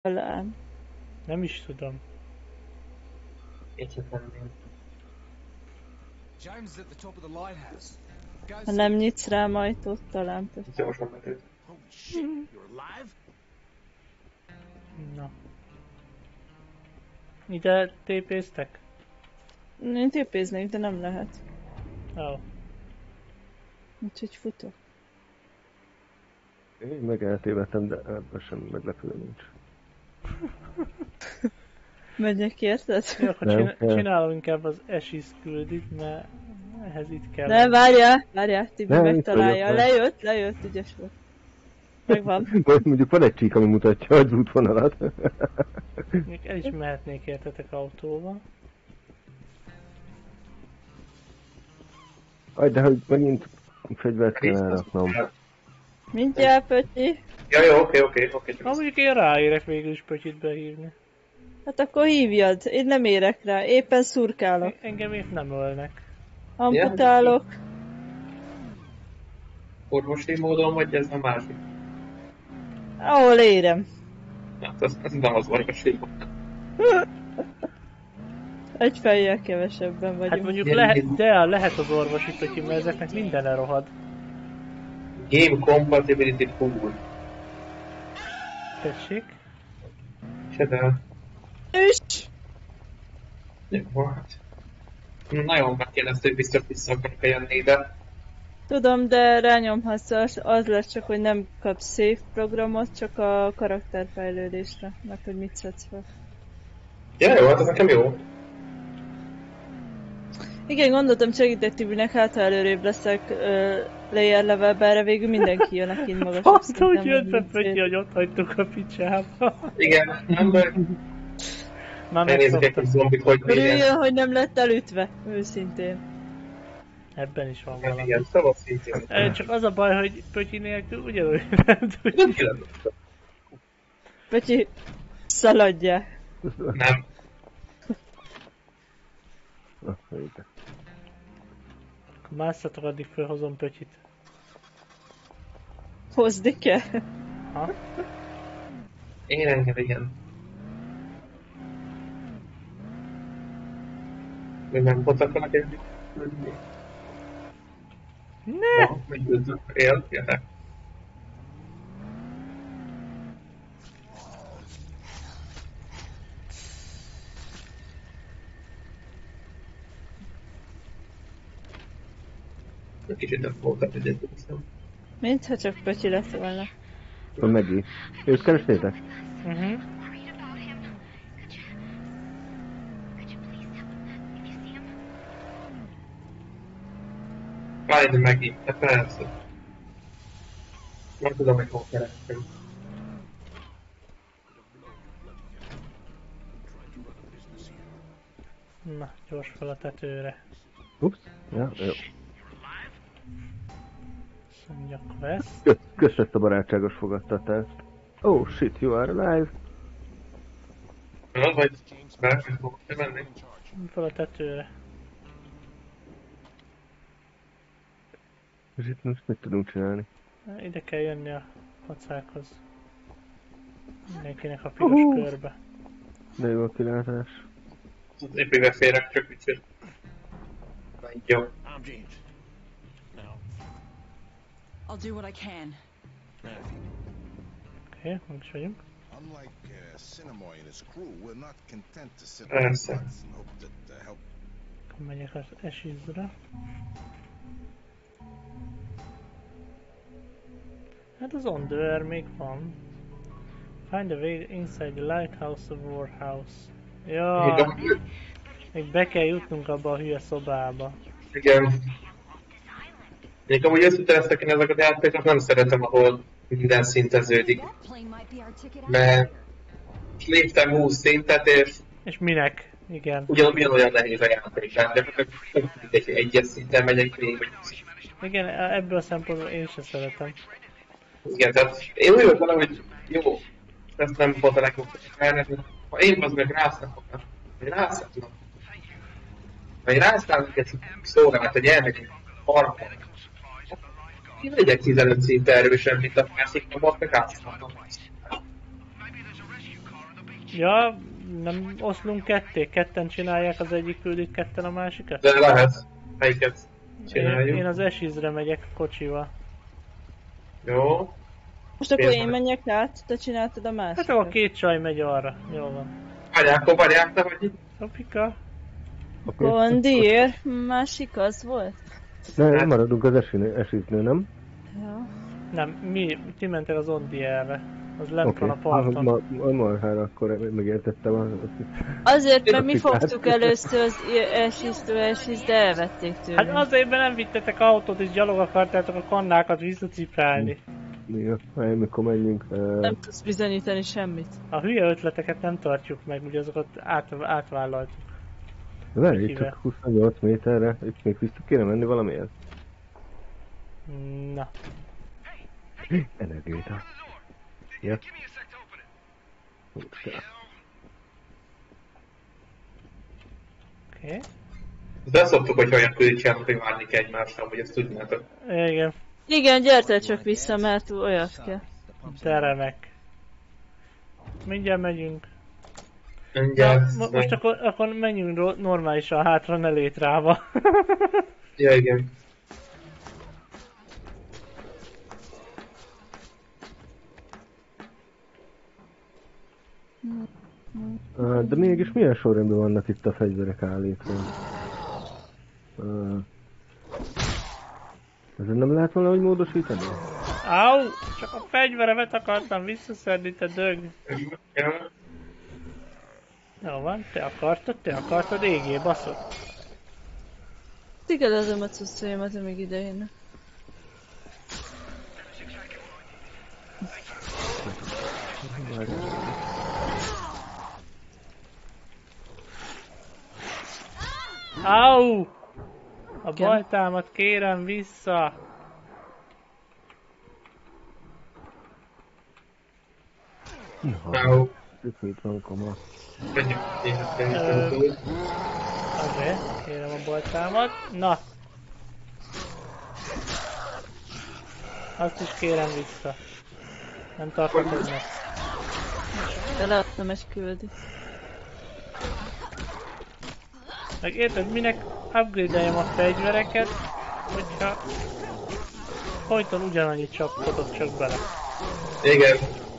Talán. Nem is tudom. James is at the top of the lighthouse. Go Ha see nem him. nyitsz rám ajtót, talán. Gyorsan betűt. Holy shit, you're alive? Na. Ide tépéztek? Én tépéznék, de nem lehet. Ó. Úgyhogy futok. Én meg eltévedtem, de ebben sem meglepő nincs. Menjek érted? Jó, akkor Nem kell. csinálom inkább az Ashes küldit, mert ehhez itt kell. Ne, várjál, Tibi Nem, megtalálja. itt vagyok, Lejött, ügyes volt. Megvan. Mondjuk van egy csík, ami mutatja az útvonalat. Még el is mehetnék értetek autóval. Aj, de hogy megint fegyvert kell elraknom. Mindjárt, Pötyi. Ja, jó, oké. Ha mondjuk én ráérek végül is Pötyit behívni. Hát akkor hívjad. Én nem érek rá. Éppen szurkálok. Engem épp nem ölnek. Amputálok. Orvosi módon, vagy ez a másik? Ahol érem. Hát az nem az orvosi módon. Egy fejjel kevesebben vagyunk. Hát mondjuk lehet az orvosi Pötyi, mert ezeknek minden elrohad. Game compatibility full. Tessék? Se de... Üss! Jó, hát... Nagyon megkérdezte, hogy biztos vissza akarok jönni ide. Tudom, de rányomhatsz, az lesz csak, hogy nem kapsz save programot, csak a karakterfejlődésre, mert hogy mit szedsz fel. Ja, jó, hát ez nekem jó. Igen, gondoltam segítek Tibinek, hát ha előrébb leszek layer levelbe, erre végül mindenki jön, aki magasabb Azt szinten, úgy jött be mint Pötyi, én. hogy ott hagytuk a picsába. Igen, nem baj. Már Elnézek egy megszoktam. zombik, hogy Örüljön, milyen. hogy nem lett elütve, őszintén. Ebben is van Nem, valami. igen, szavak szintén. Csak az a baj, hogy Pötyi nélkül ugyanúgy nem tudjuk. Nem kérdezem. Pötyi, szaladjál. Nem. Na, ide. Másszatok, addig felhozom Pötyit. Hozd kell. Ha? Én engem, igen. Még nem voltak valaki? Ne! Él, jöhet. Kicsit nem voltak egyébként, hiszem. Mintha csak Pötyi lett volna. Van Meggie. Őt kerestétek? Várj megint, te persze. Nem tudom, hogy hol kerestem. Na, gyors fel a tetőre. Ups. Ja, jó. Mondja quest. Kösz ezt a barátságos fogadtatást. Oh shit, you are alive. Na, vagy bármit fogok menni. Fel a tetőre. És itt most mit tudunk csinálni? Ide kell jönni a pacákhoz. Mindenkinek a piros körbe. De jó a kilátás. Az épébe férek, csak viccet. Jó. I'm James. Now, I'll do what I can. Oké, meg is vagyunk. Unlike Cinemoy and his crew, we're not content to sit Persze. and hope that help. Akkor megyek az Ashesre. Hát az Ondor még van. Find a way inside the lighthouse of Warhouse. Ja, még be kell jutnunk abba a hülye szobába. Igen. Még amúgy őszintén leszek, én ezeket a játékokat nem szeretem, ahol minden szinteződik. That plane might be our ticket out. Mert léptem 20 szintet, és És minek? Igen. ugyanolyan nehéz a játék. Tehát gyakorlatilag mindegy, hogy egyes szinten megyek végig, vagy Igen, ebből a szempontból én sem szeretem. igen, tehát én úgy vele, hogy jó, ezt nem volt a legjobb felvenni, ha én az meg rásznak, vagy rásznak, vagy rásznak egy szórát, hogy elmegyek harmadra. Én legyek 15 szint erősebb, mint a másik, a most meg rásznak. Ja, nem oszlunk ketté? Ketten csinálják az egyik küldit, ketten a másikat? De lehet. Melyiket csináljuk? Én az S-re megyek kocsival. Jó. Most akkor én menjek át, te csináltad a másikat. Hát akkor a két csaj megy arra. Jól van. Várjál, te vagy itt? Topika. Gondír, másik az volt? Ne, maradunk az esiznél, nem? Ja. Nem, ti mentek az Ondierre. Az lent van a parton. A marhára akkor megértettem. Azért, mert mi fogtuk először az S-től, de elvették tőle. Hát azért, mert nem vittetek autót és gyalog akartátok a kannákat visszaciprálni. Ja, mikor menjünk. Nem tudsz bizonyítani semmit. A hülye ötleteket nem tartjuk meg, ugye azokat átvállaltuk. Várj, itt csak 28 méterre, itt még vissza kéne menni valamiért. Na. Energiáta. Ja. Oké. De szoktuk, hogy olyan küldjük, hogy várni kell egymásra, hogy ezt tudnátok. Igen. Igen, gyertél csak vissza, mert olyat kell. De remek. Mindjárt megyünk. Mindjárt. Most akkor menjünk normálisan hátra, ne létrába. Ja, igen. De mégis milyen sorrendben vannak itt a fegyverek állítva? Ezen nem lehet valahogy módosítani? Áú! Csak a fegyveremet akartam visszaszedni, te dög. Ja. Jó van, te akartad, égé, baszod. Tigelezem a cuccaimat, amíg idejönnek. Áú! A baltámat kérem vissza! Áú. Itt van koma. Azért, kérem a baltámat. Na! Azt is kérem vissza. Nem tarthatod meg. De leadtam egy küldit. Meg érted, minek upgrade-eljem a fegyvereket, hogyha folyton ugyanannyit csapkodok csak bele. Igen.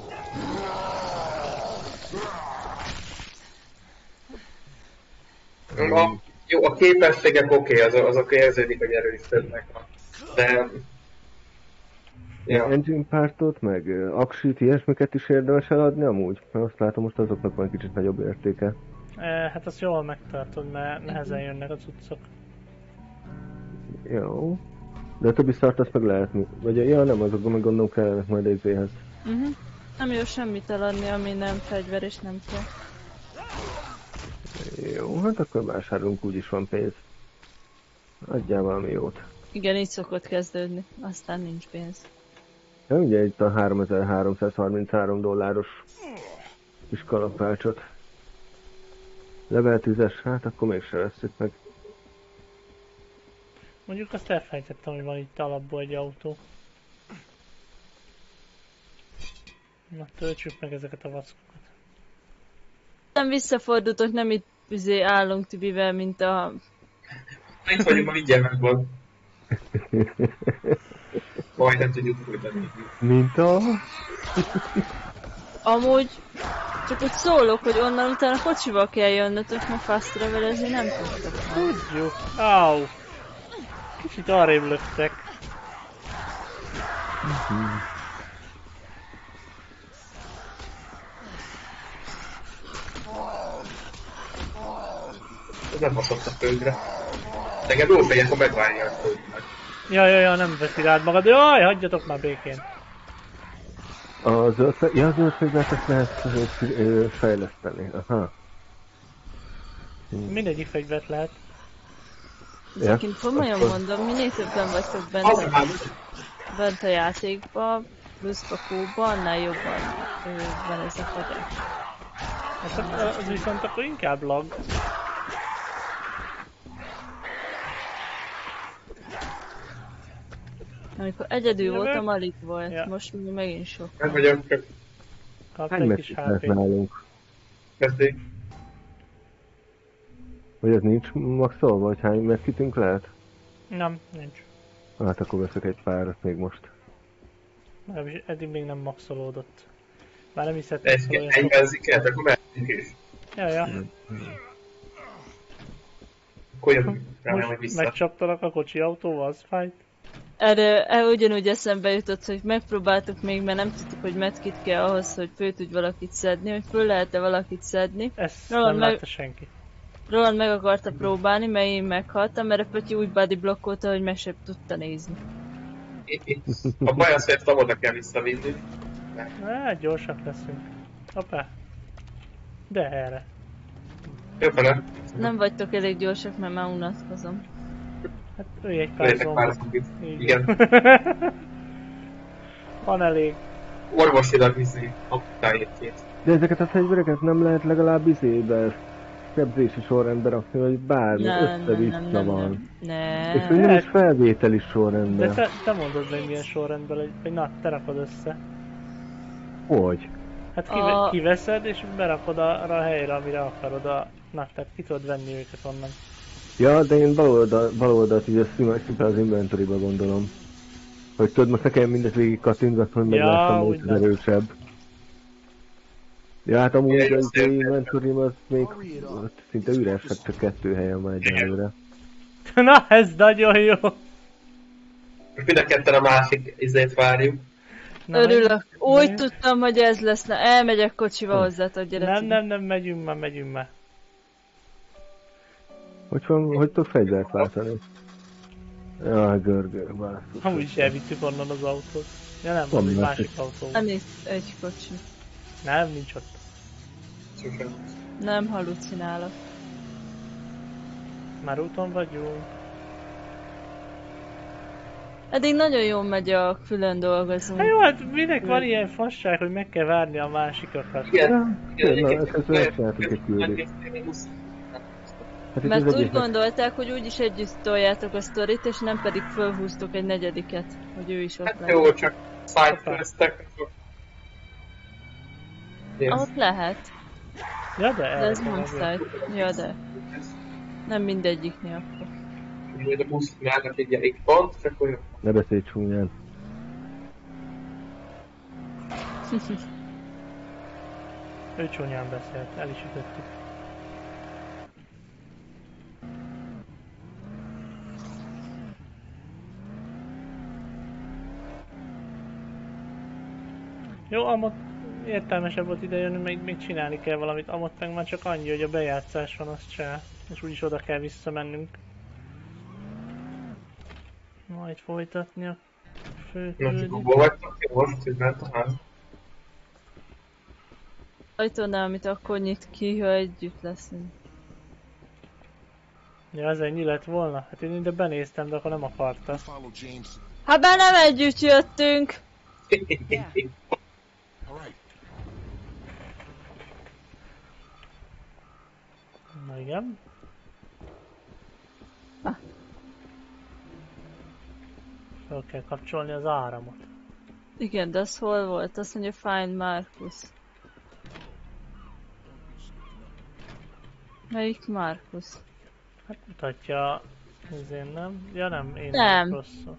Jó, a képességek oké, azok érződik, hogy erősödnek. De... Ja. Engine partot, meg aksit, ilyesmiket is érdemes eladni amúgy? Mert azt látom, most azoknak van kicsit nagyobb értéke. Hát azt jól megtartod, mert nehezen jönnek a cuccok. Jó. De a többi szart azt meg lehet, vagy ja nem, azokban meg gondolom kellenek majd ezéhez. Nem jó semmit eladni, ami nem fegyver és nem kell. Jó, hát akkor vásárolunk, úgyis van pénz. Adjál valami jót. Igen, így szokott kezdődni, aztán nincs pénz. Ja, ugye itt a 3333 dolláros kis kalapácsot. Level 10-es, hát akkor mégse veszük meg. Mondjuk azt elfelejtettem, hogy van itt alapból egy autó. Na, töltsük meg ezeket a vackokat. Nem visszafordultok, nem itt állunk Tibivel, mint a... Itt vagyunk, ma mindjárt megvan. Majd nem tudjuk folytatni. Mint a... Amúgy csak úgy szólok, hogy onnan utána kocsival kell jönnötök, ma fast travelezni nem tudtok. Tudjuk. Áú. Kicsit arrébb löktek. Ez nem haszott a földre. Neked úgy legyen, ha megvárja a földnek. Ja, nem veszi rád magad. Jaj, hagyjatok már békén. A zöld fegyvert ezt lehet fejleszteni. Aha. Mindegyik fegyvert lehet. Ezekint komolyan mondom, minél többen vagytok bent a játékban, plusz a kóban, annál jobban van ez a fegyver. Hát az viszont akkor inkább lag. Amikor egyedül voltam, alig volt, most megint sok. Nem vagyok csak. Kap Hány egy meccset kis lehet HP-t. nálunk? kezdődik. Vagy ez nincs maxolva, vagy hány medkitünk lehet? Nem, nincs. Hát akkor veszek egy párat még most. Legalábbis eddig még nem maxolódott. Bár nem hiszed, Egy benziket, akkor mehetünk is. Ja. Akkor jövünk, remélem, hogy Most vissza. megcsaptalak a kocsi autóval, az fájt. Erre ugyanúgy eszembe jutott, hogy megpróbáltuk még, mert nem tudtuk, hogy medkit kell ahhoz, hogy föl tudj valakit szedni, hogy föl lehet-e valakit szedni. Ezt Roland nem látta senki. Roland meg akarta próbálni, mert én meghaltam, mert a Pötyi úgy body blokkolta, hogy meg sem tudta nézni. A baj az, hogy ezt oda kell visszavinni. Gyorsak leszünk. Hoppá. De erre. Jöjjön, Nem vagytok elég gyorsak, mert már unatkozom. Hát ölj egy pár legyetek pár zombit. zombit. Így Igen. van. Van elég. Orvosilag viszi a tájékét. De ezeket a fegyvereket nem lehet legalább izébe, sebzési sorrendbe rakni, vagy bármi, össze-vissza van. Nem. És még nem is felvételi sorrendben. De te mondod meg milyen sorrendben, hogy na, te rakod össze. Hogy? Hát kiveszed és berakod arra a helyre, amire akarod na, tehát ki tudod venni őket onnan. Ja, de én bal oldalt így szimán az inventory-ba gondolom. Hogy tudod, most nekem mindet végig kattintgatni, hogy meglássam, hogy az erősebb. Ja, hát amúgy az inventory-m az még szinte üres, hát csak 2 helyen van egyelőre. Na, ez nagyon jó! Mind a ketten a másik izét várjuk. Na, Örülök. Úgy tudtam, hogy ez lesz. Na, elmegyek kocsival hozzátok, gyere. Nem, megyünk már. Hogy tudok fegyvert váltani? Jaj, görgő, basszus. Amúgy is elvittük onnan az autót. Ja nem, Van az egy már másik autó. Nem itt egy kocsi. Nem, nincs ott. Nem halucinálok. Már úton vagyunk. Eddig nagyon jól megy a külön dolgozunk. Hát jó, hát minek van ilyen fasság, hogy meg kell várni a másikokat? Igen. Na, ezt megcsináltuk egy küldést. Hát itt Mert az úgy egésznek- gondolták, hogy úgyis együtt toljátok a sztorit, és nem pedig fölhúztok egy negyediket, hogy ő is ott Hát legyen. jó, csak sidequestek. Ott lehet, Ja, de de ez el nem side. Ja, de nem mindegyiknél akkor. Majd a busz mellett egy pont, és akkor jó. Ne beszélj csúnyán. Ő csúnyán beszélt, el is ütöttük. Jó, amott értelmesebb volt ide jönni, még csinálni kell valamit. Amott meg már csak annyi, hogy a bejátszás van, azt se. És úgyis oda kell visszamennünk. Majd folytatni a Most főküldést. hol vagytok? Most üzent a ház. Ajtónál, amit akkor nyit ki, ha együtt leszünk. Ja, ez ennyi lett volna? Hát én ide benéztem, de akkor nem akarta. Follow James. Ha be nem együtt jöttünk! All right. Na igen. Fel kell kapcsolni az áramot. Igen, de az hol volt? Azt mondja Find Marcus. Melyik Marcus? Hát mutatja... Ezért nem? Ja nem, én Nem. rosszul.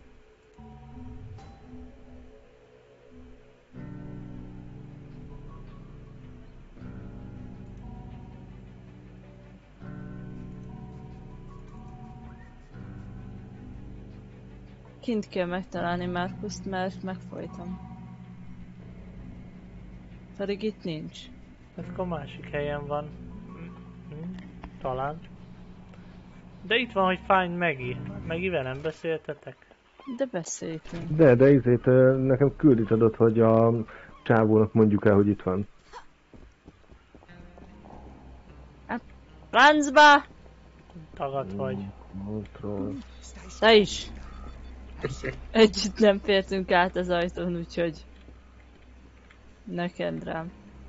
Kint kell megtalálni Marcust, mert megfojtam. Pedig itt nincs. Ez akkor másik helyen van. Talán. De itt van, hogy Find Maggie. Maggie-vel nem beszéltetek? De beszéltünk. De izét nekem küldit adott, hogy a csávónak mondjuk el, hogy itt van. Francba! Tagad vagy. Montról. Te is! Együtt nem fértünk át az ajtón, úgyhogy... Neked rám.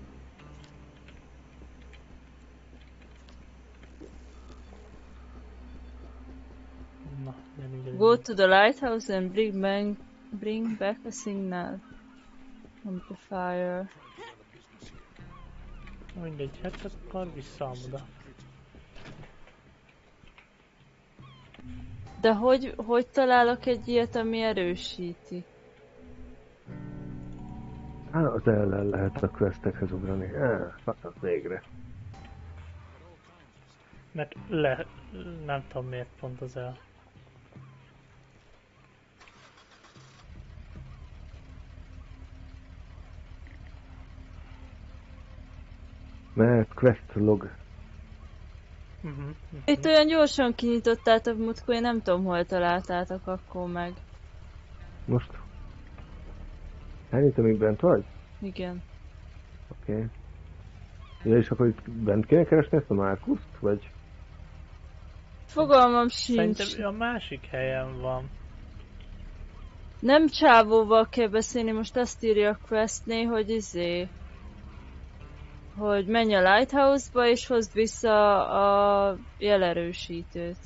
Na, nem így Go to the lighthouse and bring back a signal. Amplifier. Mindegy, hát akkor visszaám oda. De hogy találok egy ilyet, ami erősíti? Hát az ellen lehet a questekhez ugrani. Fakat végre. Mert nem tudom miért pont az el. Mert quest log. Itt olyan gyorsan kinyitottátok múltkor, én nem tudom hol találtátok akkor meg. Most? Ennyit, amíg bent vagy? Igen. Oké. Ja, és akkor itt bent kéne keresni ezt a Markuszt, vagy? Fogalmam sincs. Szerintem a másik helyen van. Nem csávóval kell beszélni, most azt írja a questnél, hogy hogy menj a Lighthouse-ba és hozd vissza a jelerősítőt.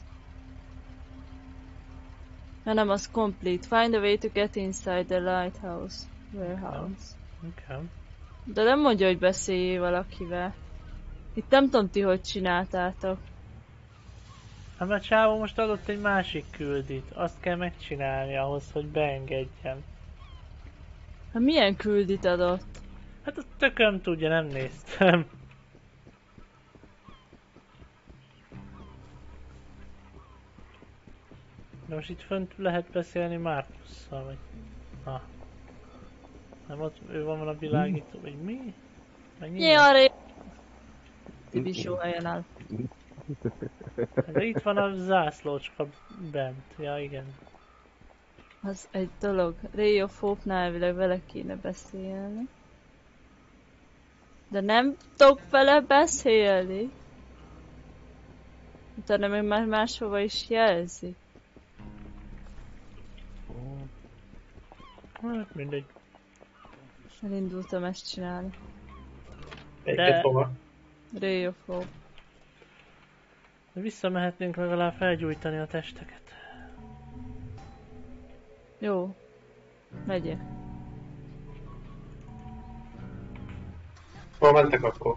Nem, az complete. Find a way to get inside the lighthouse warehouse. Okay. De nem mondja, hogy beszéljél valakivel. Itt nem tudom ti, hogy csináltátok. Hát a csávó most adott egy másik küldit. Azt kell megcsinálni ahhoz, hogy beengedjen. Hát milyen küldit adott? Hát azt tököm tudja, nem néztem. De most itt fönt lehet beszélni Markusszal, vagy... Nem ott, ő van a világító, vagy mi? Nyilván Tibisó helyen áll. De itt van a zászlócska bent, ja igen. Az egy dolog. Ray of Hope-nál elvileg vele kéne beszélni. De nem tudok vele beszélni. Utána meg már máshova is jelzi. Hát mindegy. Elindultam ezt csinálni. Egyet hova? Ray of Hope. De visszamehetnénk legalább felgyújtani a testeket. Jó. Megyek. Hol mentek akkor?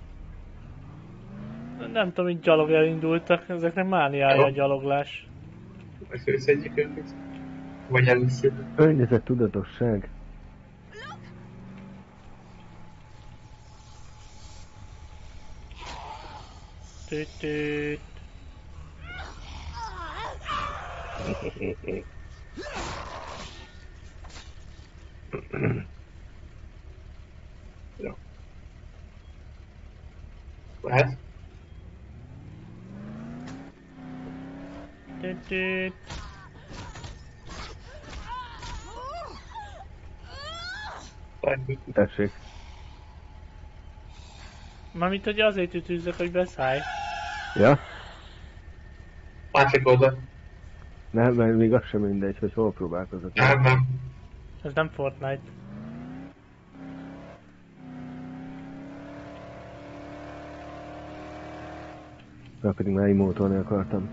Nem tudom, így gyalog elindultak, ezeknek mániája a gyaloglás. Összeszedjük őket? Vagy először? Környezet tudatosság. Tütüt. Jó. Lehet? Tütüt. Tessék. Mármint, hogy azért ütőzzek, hogy beszállj. Ja? Másik oldal. Nem, mert még az sem mindegy, hogy hol próbálkozok. Nem. Ez nem Fortnite. Na, pedig már imótolni akartam.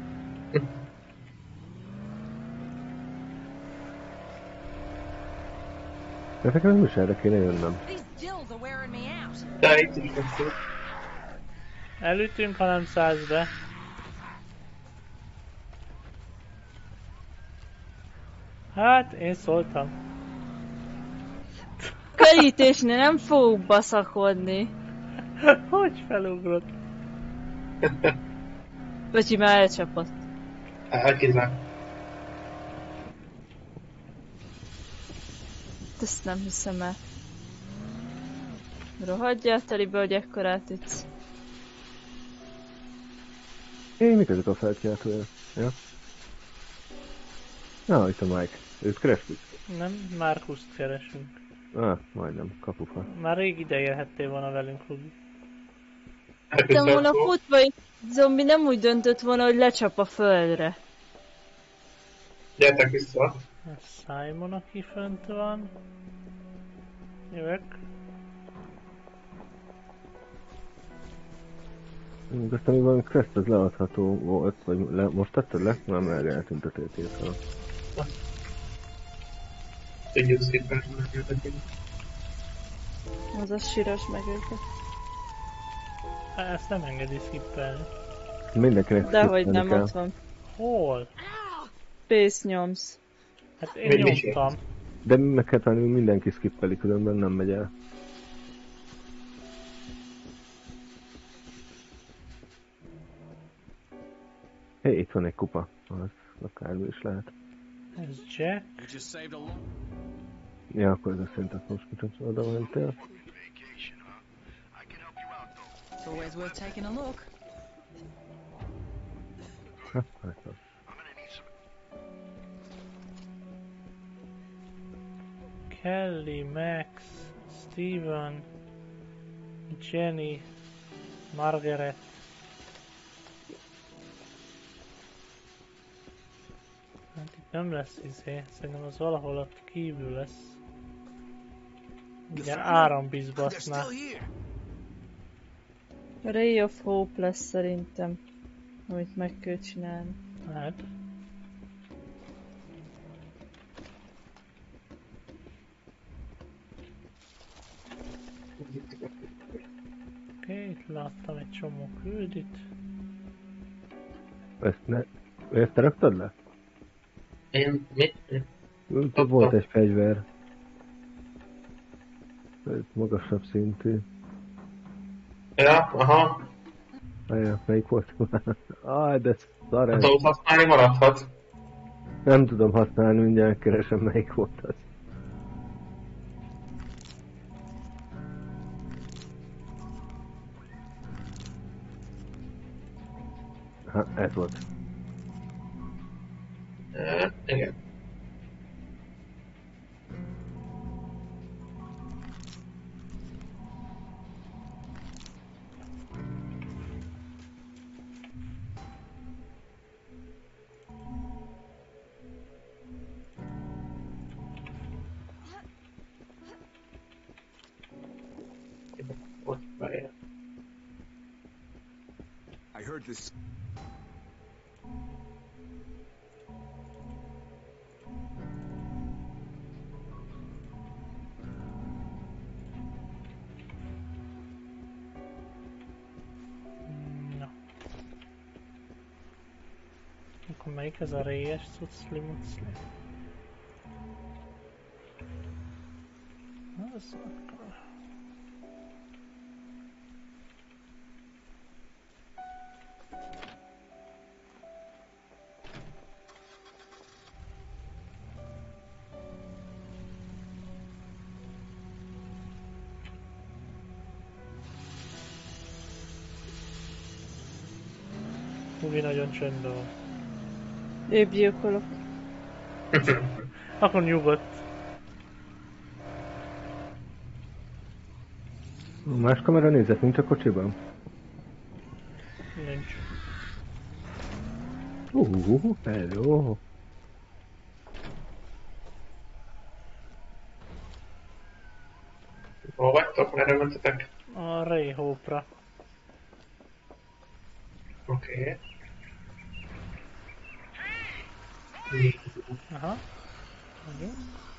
De nekem nem is erre kéne jönnöm. De itt is lesz. Elütünk, ha nem szállsz be. Hát, én szóltam. Körítésnél nem fogok baszakodni. Hogy felugrott? Böcsi már elcsapott. Elkizár. Ezt nem hiszem el. Rohadjál telibe, hogy ekkorát ütsz. Mik ezek a felkiáltója? Ja? Na, itt a Mike. Őt kerestük? Nem, Markuszt keresünk. Majdnem, kapufa. Már rég ide érhettél volna velünk, Rubi. Hittem volna futva, hogy zombi nem úgy döntött volna, hogy lecsap a földre. Gyertek vissza. Simon, aki fönt van. Jövök. Aztán még valami quest az leadható volt, vagy most tetted le? Nem, erre eltűnt a tététől. Tudjuk szépen, hogy Az a síros meg őket. Ezt nem engedi skippelni. Mindenkinek Dehogy nem, skippelni ott kell. van. Hol? Space nyomsz. Hát én Mi nyomtam. De meg kell tenni, hogy mindenki skippeli, különben nem megy el. Hé, itt van egy kupa. Az akármi is lehet. Ez Jack. You just saved a lot. Ja, akkor ez a szintet most kicsapsz, oda mentél. It's always worth taking a look. Hát az. Kelly, Max, Steven, Jenny, Margaret. Hát itt nem lesz izé, szerintem az valahol ott kívül lesz. Igen, árambízba They're azt már. still here. Ray of Hope lesz szerintem, amit meg kell csinálni. Hát. Oké, itt láttam egy csomó küldit. Ezt te raktad le? Én mit? Ott volt egy fegyver. Ez magasabb szintű. Ja, aha. Ajaj, melyik volt? Aj, de szar ez. Tudod használni, maradhat. Nem tudom használni, mindjárt keresem melyik volt az. Ha, ez volt. Igen. Ott várjál. I heard this. Na. Akkor melyik ez a réjes cucli-mucli? Az akkor... Ugi nagyon csöndben van. Épp gyilkolok. Akkor nyugodt. Más kamera nézett, nincs a kocsiban? Nincs. Hello. Hol vagytok? Merre mentetek? A Ray Hope-ra. Oké. Aha. Jó.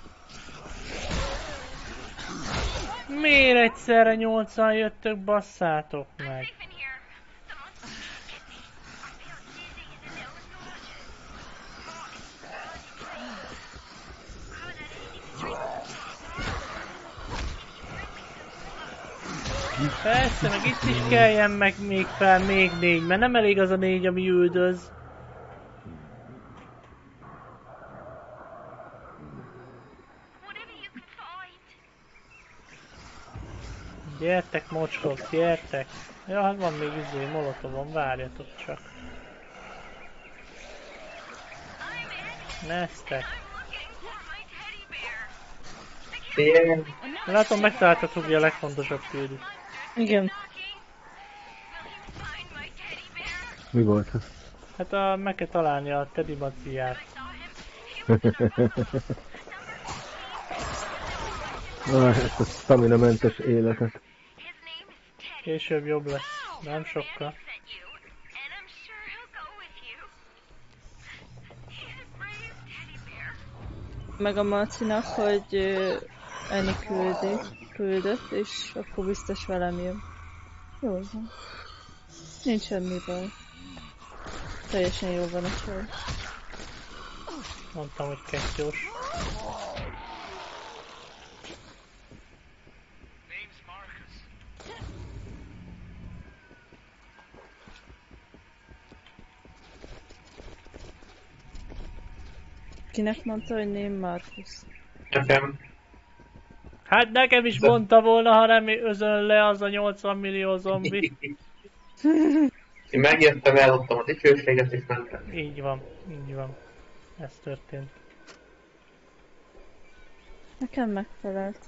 Miért egyszerre 8-an jöttök, basszátok meg? Persze, meg itt is kelljen meg még fel még 4, mert nem elég az a 4, ami üldöz. Gyertek mocskok, gyertek! Ja, hát van még izé, molotovon, várjatok csak. Neztek. Igen. Látom, megtaláltatok ugye a legfontosabb küldit. Igen. Mi volt ez? Hát meg kell találni a Teddy Maciát. Ezt a stamina-mentes életet. Később jobb lesz, nem sokkal. Meg a Marcinak, hogy Annie küldött, és akkor biztos velem jön. Jó van. Nincs semmi baj. Teljesen jó van a sor. Mondtam, hogy kettős. Kinek mondta, hogy ném Marcus? Nekem. Hát nekem is mondta volna, ha nem özön le az a 80 millió zombi. Én megjöttem, elloptam a dicsőséget és mentem. Így van, így van. Ez történt. Nekem megfelelt.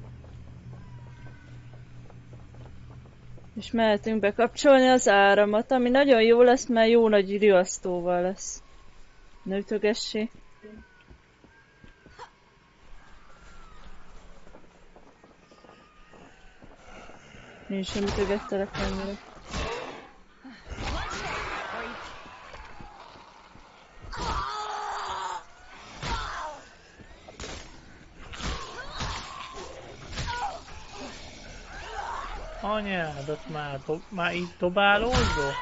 És mehetünk bekapcsolni az áramot, ami nagyon jó lesz, mert jó nagy riasztóval lesz. Ne ütögessé. Én sem ütögettelek annyira. Anyádat már így dobálózol?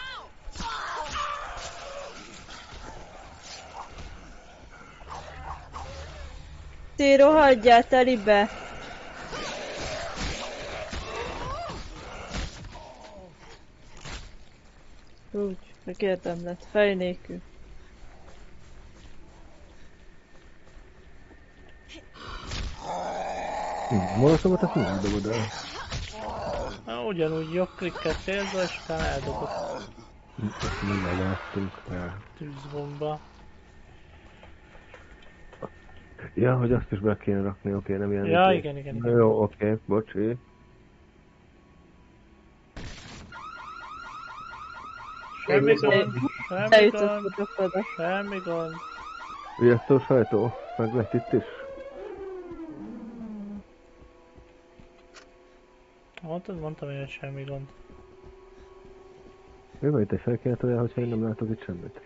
Ti rohadjál telibe! Úgy, megérdemlett, fej nélkül. Molotovot azt nem dobod el. Na, ugyanúgy jobb klikket célzol, és utána eldobod. Ezt mindjárt láttunk el. Tűzbomba. Ja, hogy azt is be kéne rakni, oké, nem ilyen. Ja, igen. Jó, oké, bocsi. Semmi gond, semmi gond. Riasztó sajtó, meg lett itt is. Mondtam én, hogy semmi gond. Mi van itt egy felkérdetője, hogyha én nem látok itt semmit?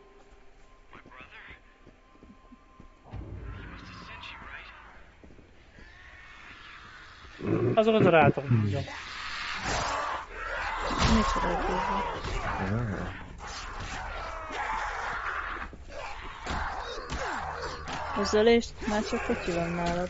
Azokat a rátok bízom. Micsoda bízom. Hozzálést, már csak kocsi van nálad.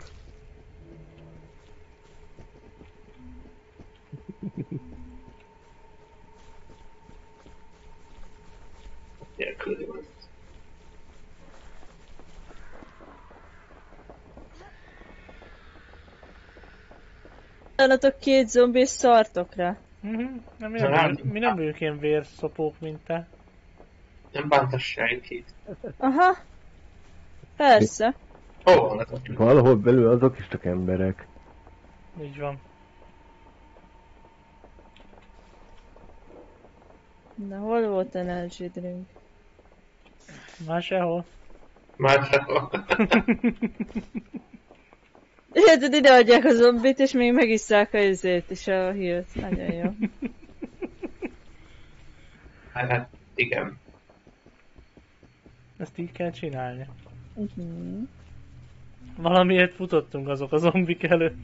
Lállatok két zombi és szartok rá. Mi nem vagyunk ilyen vérszopók, mint te. Nem bántass senkit. Aha. Persze. Hol van ez? Valahol belül azok is csak emberek. Így van. Na, hol volt energy drink? Már sehol. Már sehol. Érted, ide adják a zombit, és még megisszák a izét is, a hírt. Nagyon jó. Hát, igen. Ezt így kell csinálni. Uh-huh. Valamiért futottunk azok a zombik előtt.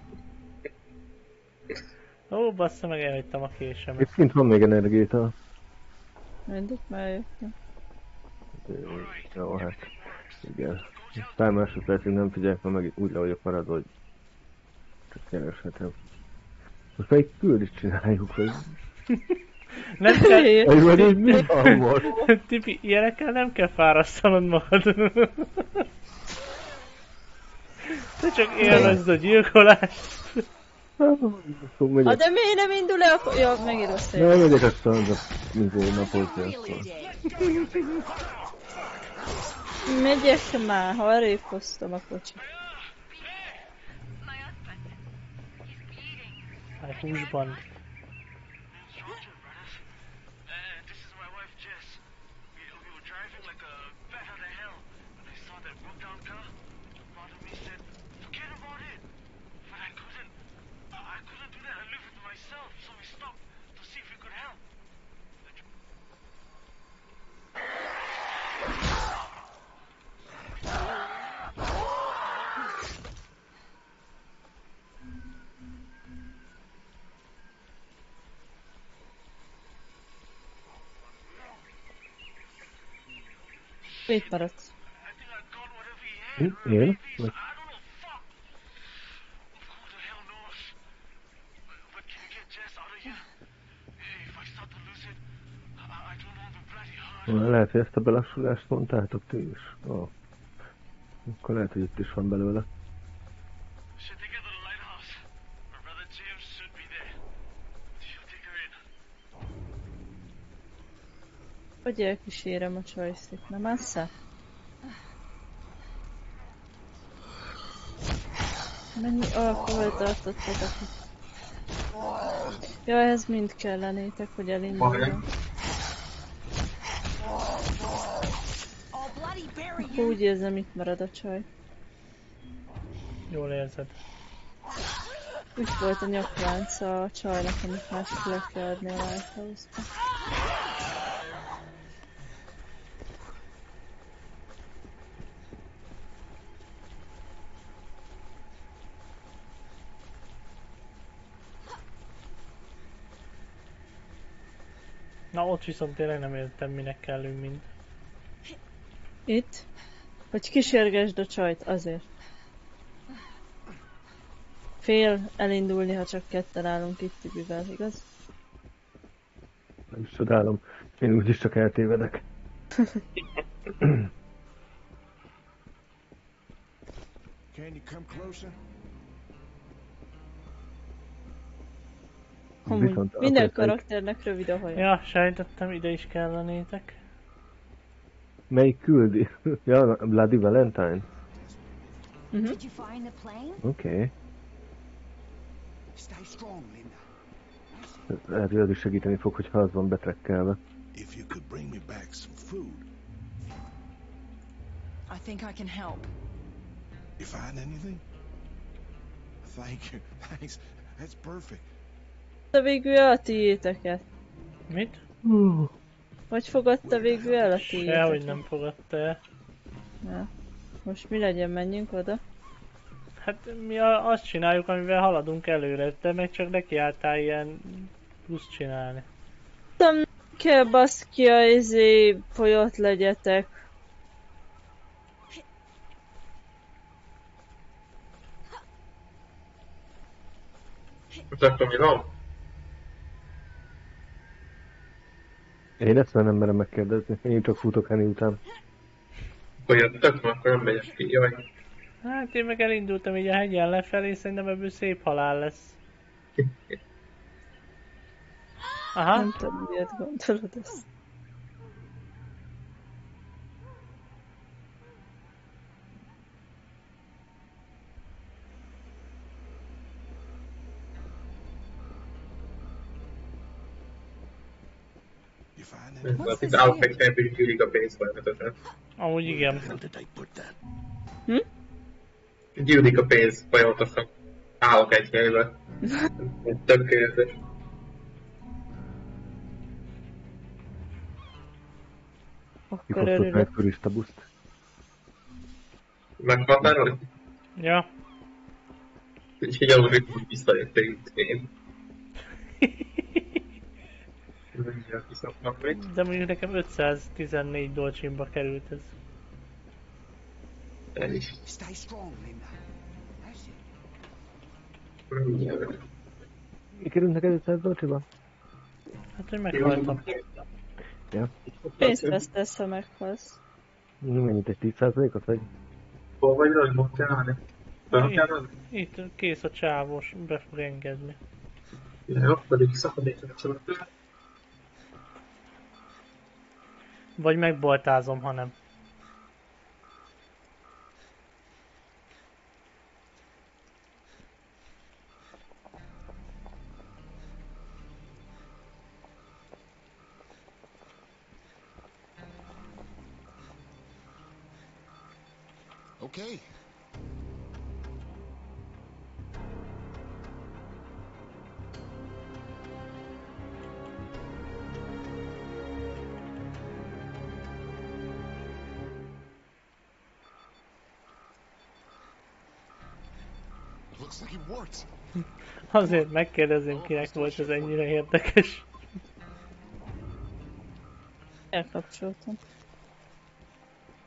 Ó, bassza meg, elhagytam a késemet. Itt kint van még energiától. Mindig már jöttem. Jó, hát. Igen. Pár másodpercig nem figyelek, mert meg úgy le vagyok maradva, hogy csak kereshetem. Most melyik küldést csináljuk, hogy... Nem kell... Vagy így mi van most? Tipi, ilyenekkel nem kell fárasztanod magad. Te csak élvezd a gyilkolást. De miért nem indul el a... Ja, megint rossz ér. Nem megyek azt a napot, akkor. Megyek már, ha arrébb hoztam a kocsit. Hát húsban. Itt maradsz. Én? Vagy... Lehet, hogy ezt a belassulást mondtátok ti is. Oh. Akkor lehet, hogy itt is van belőle. Hogy elkísérem a csajszit, nem messze? Mennyi alkohol tartottatok itt? Ja, ehhez mind kellenétek, hogy elinduljon. Akkor úgy érzem, itt marad a csaj. Jól érzed. Úgy volt a nyaklánca a csajnak, amit másik le kell adni a Lighthouse-ba. Na ott viszont tényleg nem értem, minek kellünk mind. Itt? Hogy kísérgesd a csajt, azért. Fél elindulni, ha csak ketten állunk itt Tibivel, igaz? Nem is csodálom. Én úgyis csak eltévedek. Can you come closer? Amúgy minden karakternek rövid a haja. Ja, sejtettem, ide is kellenétek. Melyik küldi? Ja, Bloody Valentine? Did you find the plane? Oké. Stay strong, Linda. Lehet, hogy az is segíteni fog, hogyha az van betrekkelve. If you could bring me back some food. I think I can help. You find anything? Thank you. Thanks. That's perfect. Fogadta végül el a tiéteket? Mit? Vagy fogadta végül el a tiéteket? Sehogy nem fogadta el. Ja. Most mi legyen, menjünk oda? Hát mi azt csináljuk, amivel haladunk előre, te meg csak nekiálltál ilyen plusz csinálni. Nem kell baszkia, folyott legyetek. Most akkor mi van? Én ezt már nem merem megkérdezni. Én csak futok Henny után. Akkor jöttök, mert akkor nem megyek ki, jaj. Hát én meg elindultam így a hegyen lefelé, szerintem ebből szép halál lesz. Aha. Nem tudom, miért gondolod ezt. You find Ez itt állok egy helyben, hogy gyűlik a pénz folyamatosan. Amúgy igen. Where did they put that? Gyűlik a pénz folyamatosan. Állok egy helyben. Tökéletes. Akkor Kifogtott meg örülök. turista buszt. Meghatárolni? Ja. Úgyhogy ahhoz itt visszajöttél én. Mindjárt kiszoknak még. De mondjuk nekem 514 dolcsimba került ez. El is. Stay strong, Linda. That's it. Mindjárt. Mi került neked 500 dolcsiba? Hát, hogy meghaltam. Ja. Pénzt vesztesz, ha meghalsz. Mennyit, egy 10%-ot vagy? Hol vagy rá, hogy most kell állni? Be kell állni? Itt kész a csávos, be fog engedni. Jó, pedig szakadéknak csak. Vagy megboltázom, ha nem. Okay. Looks like it worked. Azért megkérdezem, kinek volt ez ennyire érdekes. Elkapcsoltam.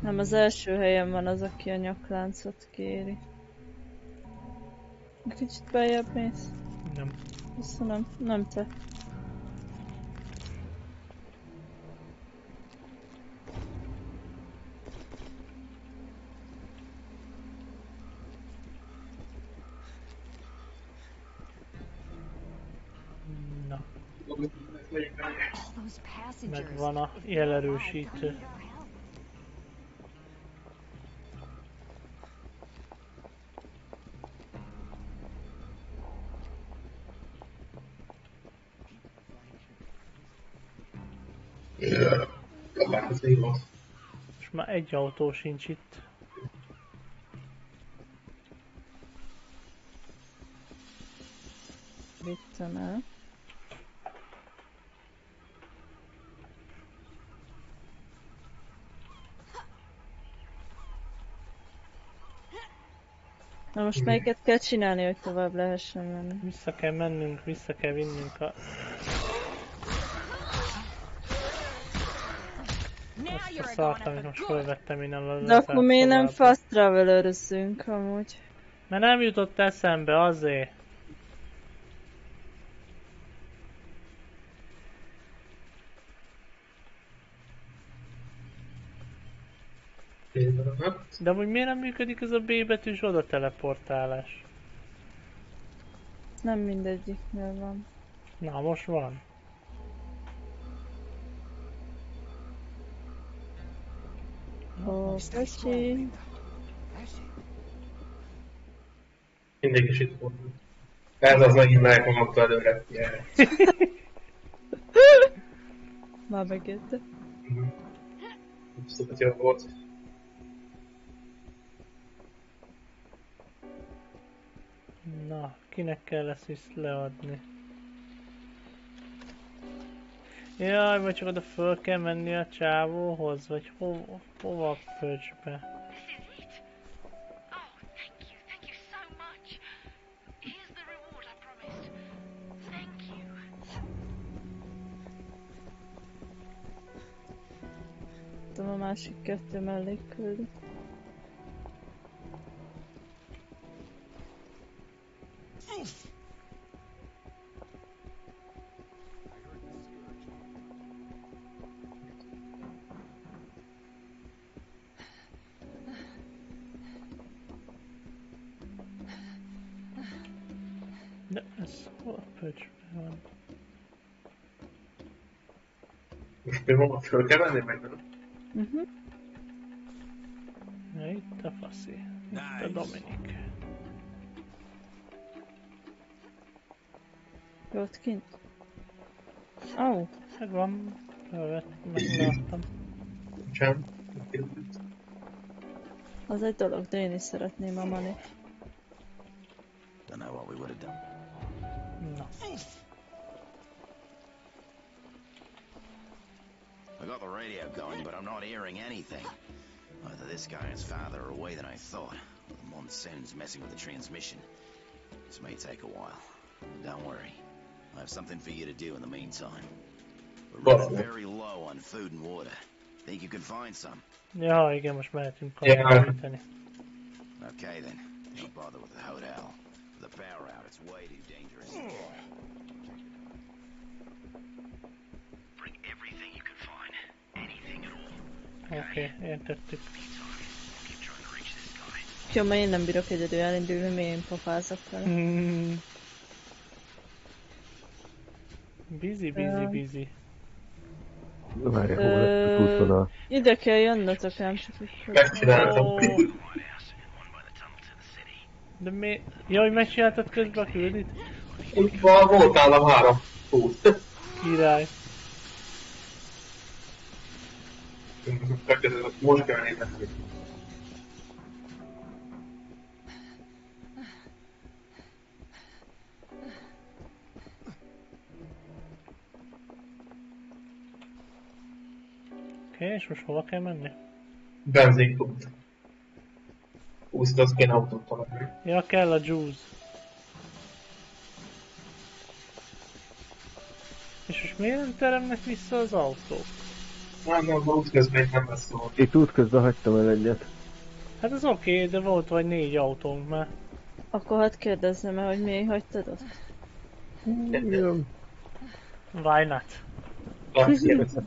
Nem, az első helyen van az, aki a nyakláncot kéri. Kicsit beljebb mész? Nem. Köszönöm. Nem te. Na, All those passengers. megvan a jelerősítő. És már egy autó sincs itt. Vittem el. Na most melyiket kell csinálni, hogy tovább lehessen menni? Vissza kell mennünk, vissza kell vinnünk a... Azt a szart, amit most felvettem innen a De akkor miért nem lezárszobába. fast travelerözzünk amúgy? Mert nem jutott eszembe, azért. De amúgy miért nem működik ez a B betűs oda teleportálás? Nem mindegyiknél van. Na, most van. Ó, köszi. Mindig is itt volt. Ez az megint melyek magamtól előre. Yeah. Már megérte. Abszolút jó volt. Na, kinek kell ezt leadni? Jaj, vagy csak oda föl kell menni a csávóhoz, vagy hova a pöcsbe? Tudom, a másik kettő mellékküldi. De ez hol a pöcsbe van? Most mi van, föl kell venni meg nem? Na itt a faszi. Itt a Dominik. Jó, ott kint? Ó, Megvan. Meglátom. Sem. az egy dolog, de én is szeretném a manit. Don't know what we would have done. Na. I got the radio going, but I'm not hearing anything. Either this guy and his father are away than I thought, or the monsoon's messing with the transmission. This may take a while. Don't worry. I have something for you to do in the meantime. We're running very low on food and water. Think you can find some? Ja, igen, most mehetünk Yeah. kapcsolítani. Okay then. Don't bother with the hotel. With the power out, it's way too dangerous. Bring everything you can find. Anything at all. Oké, értettük. Keep trying to reach this guy. Jó, mert én nem bírok egyedül elindulni, mert én pofázok vele. Busy. Várj, hol lesz az útvonal? Ide kell jönnötök, nem csak úgy. Megcsináltam. De mi... Jaj, megcsináltad közben a küldit? Itt van, volt állam 3 út. Király. Most kell nézni. Oké, és most hova kell menni? Benzinkút. Úszt, az kéne autót találni. Ja, kell a juice. És most miért nem teremnek vissza az autók? Nem, útközben nem lesz szó. Itt útközben hagytam el egyet. Hát ez oké, de volt vagy 4 autónk már. Akkor hadd kérdezzem el, hogy miért hagytad ott? Igen. Why not? Azt kérdezem.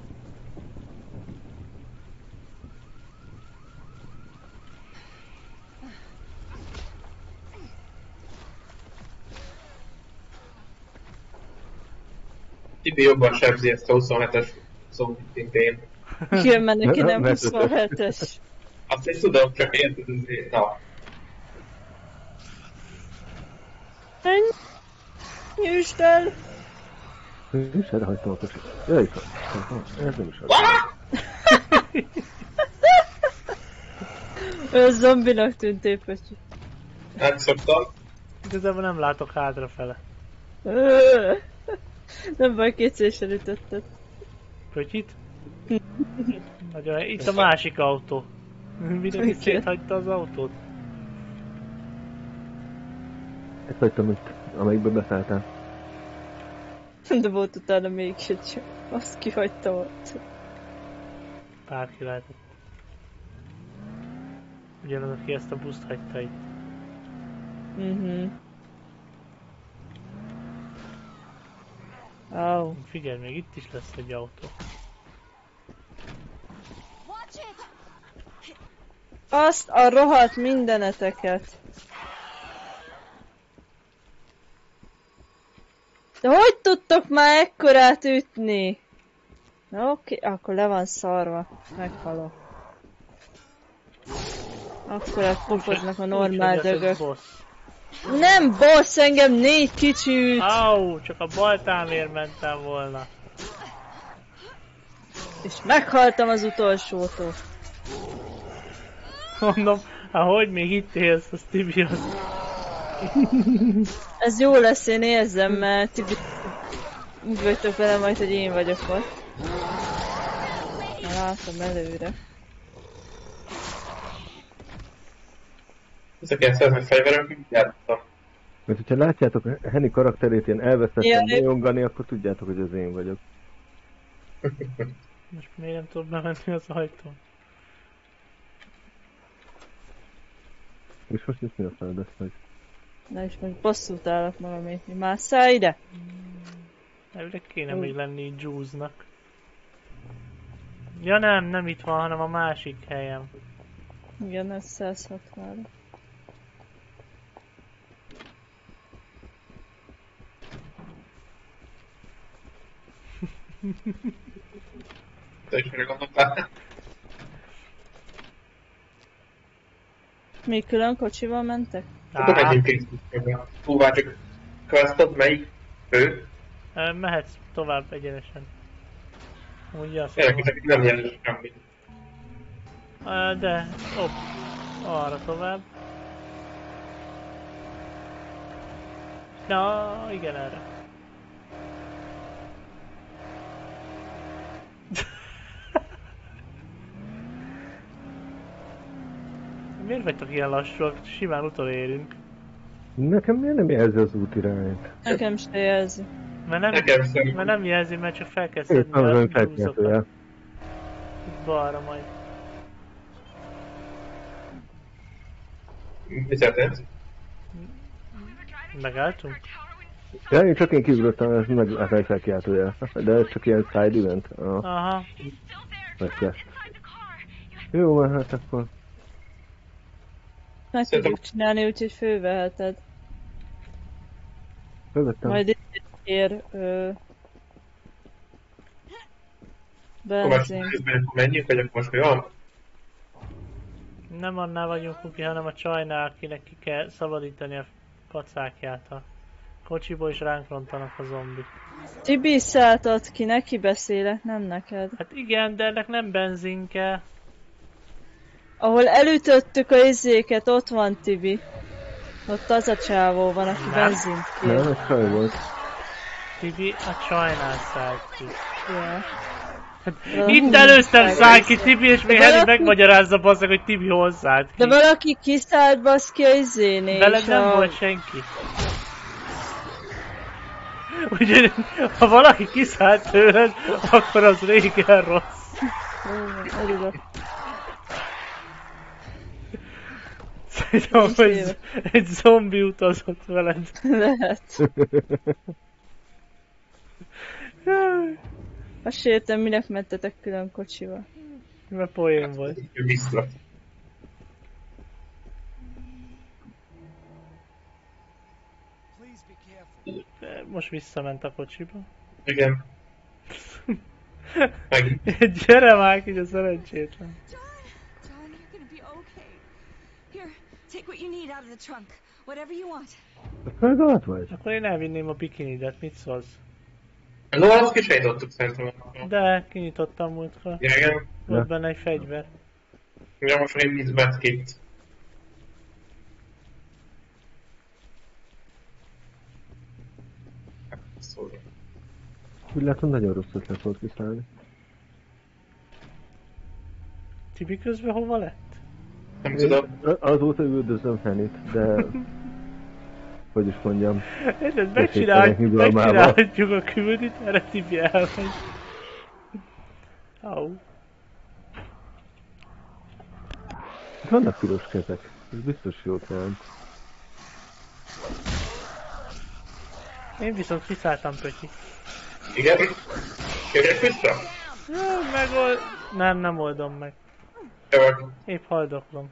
Tibi jobban sebzi ezt a 27-es zombit, mint én. Igen, mert neki nem 27-es. Azt is tudom, csak érted azért. Na. Nyújtsd el! És erre hagytam a kocsit. Jaj, ez nem is az. Ő zombinak tűnt épp, Pöcsi. Megszoktam. Igazából nem látok hátrafele. Nem baj, kétszeresen ütötted. Pötyit? Nagyon, itt a másik autó. Mindenki széthagyta az autót. Ezt hagytam itt, amelyikbe beszálltál. De volt utána még egy, azt kihagyta ott. Bárki lehetett. Ugyanaz, aki ezt a buszt hagyta itt. Au. Figyelj, még itt is lesz egy autó. Azt a rohadt mindeneteket. De hogy tudtok már ekkorát ütni? Na oké, akkor le van szarva. Meghalok. Akkorát pofoznak a normál dögök. Nem boss, engem 4 kicsi üt. Au, csak a baltámért mentem volna. És meghaltam az utolsótól. Mondom, ahogy még itt élsz, az Tibi az. Ez jó lesz, én érzem, mert Tibi... Úgy vagytok vele majd, hogy én vagyok ott. Na, látom előre. Ezek ilyen szerzett fegyverek, mit játszottam? Mert hogyha látjátok Henny karakterét ilyen elvesztettem bolyongani, akkor tudjátok, hogy az én vagyok. Most miért nem tudok bemenni az ajtón? És most itt mi a feladat, hogy... Na és most bosszút állok magamét, másszál ide! Elvileg kéne még lenni Juice-nak. Ja nem itt van, hanem a másik helyen. Igen, ez 160. Te is mire gondoltál? Mi külön kocsival mentek? Akkor menjünk készítőbe. Húvá, csak questot, melyik? Ő? Mehetsz tovább egyenesen. Úgy azt Érdekes, nem jelent semmit. De, hopp, arra tovább. Na, igen, erre. Miért vagytok ilyen lassúak? Simán utolérünk. Nekem miért nem jelzi az útirányt? Nekem se jelzi. Mert nem jelzi, mert csak fel kell szedni a húzokat. Itt balra majd. Mit jelent? Megálltunk? Ja, én csak én kiugrottam, ez meg a felkiáltójel. De ez csak ilyen side event. Aha. Megkezt. Jó, mert hát akkor... Meg tudjuk csinálni, úgyhogy fölveheted. Fölvettem. Majd itt ér... benzin. Akkor menjünk, vagy akkor most mi van? Nem annál vagyunk, Kuki, hanem a csajnál, akinek ki kell szabadítani a pacákját a kocsiból, és ránk rontanak a zombik. Tibi szálltad ki, neki beszélek, nem neked. Hát igen, de ennek nem benzin kell. Ahol elütöttük a izéket, ott van Tibi. Ott az a csávó van, aki benzint kér. Nem, ez csaj volt. Tibi a csajnál szállt ki. Ja. Itt először száll ki Tibi, és még Henny megmagyarázza basszak, hogy Tibi hol szállt ki. De valaki kiszállt baszki a izénél. Veled nem volt senki. Úgyhogy ha valaki kiszállt tőled, akkor az régen rossz. Örülök. Szerintem, hogy egy zombi utazott veled. Lehet. Azt se értem, minek mentetek külön kocsival. Mert poén volt. Vissza. Most visszament a kocsiba. Igen. Megint. Gyere már ki, a szerencsétlen. John, you're gonna be okay. Here, take what you need out of the trunk. Whatever you want. Felgalat vagy? Akkor én elvinném a bikinidet, mit szólsz? No, azt kisejtottuk szerintem. De, kinyitottam múltkor. Ja, igen. Volt benne egy fegyver. Ja, most én mit vett ki? Szóval. Úgy látom, nagyon rossz ötlet volt kiszállni. Tibi közben hova lett? Nem tudom. Azóta üldözöm Fenit, de... hogy is mondjam... Érted, megcsinálhatjuk a küldit, erre Tibi elmegy. Au. Vannak piros kezek, ez biztos jót jelent. Én viszont kiszálltam, Pötyi. Igen? Kérjek vissza? Nem oldom meg. Jó. Épp haldoklom.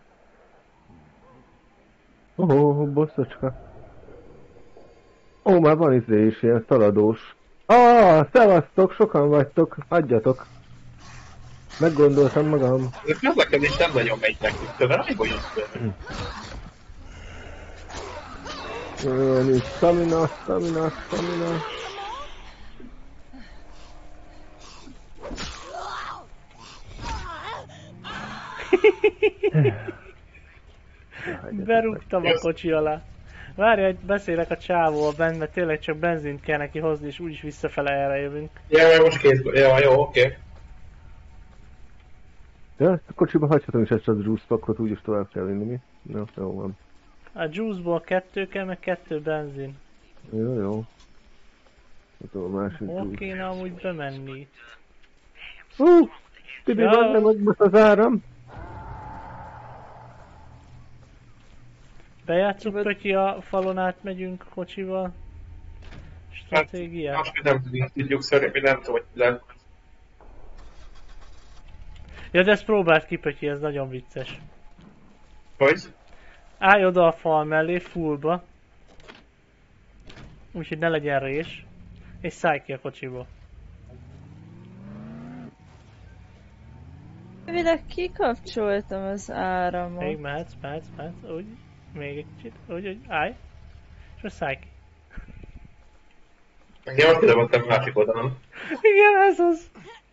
Bosszocska. Már van is ilyen szaladós. Szevasztok, sokan vagytok, hagyjatok. Meggondoltam magam. Ez a közlekedés nem nagyon megy nekünk, tőle rájból jössz. Nincs stamina. Berúgtam a kocsi alá. Várj, hogy beszélek a csávóval bent, mert tényleg csak benzint kell neki hozni, és úgyis visszafele erre jövünk. Ja, most kézből. Ja, jó, oké. Ja, ezt a kocsiba hagyhatom is ezt a juice packot, úgyis tovább kell vinni, mi? Na, jó van. A juiceból 2 kell, meg 2 benzin. Jó. A másik juice. Hol kéne amúgy bemenni? Tibi, nem meg most az áram. Bejátszunk, Pötyi, a falon átmegyünk kocsival? Stratégiát? Hát, most nem tudjuk szerintem, nem tudom, hogy lehet. Ja, de ezt próbáld ki, Pötyi, ez nagyon vicces. Hogy? Állj oda a fal mellé, fullba. Úgyhogy ne legyen rés. És szállj ki a kocsiból. Vileg kikapcsoltam az áramot. Még mehetsz, úgy. Még egy kicsit, úgy, állj. És most szállj ki. Engem azt kidobottam a másik oldalon. Igen, ez az.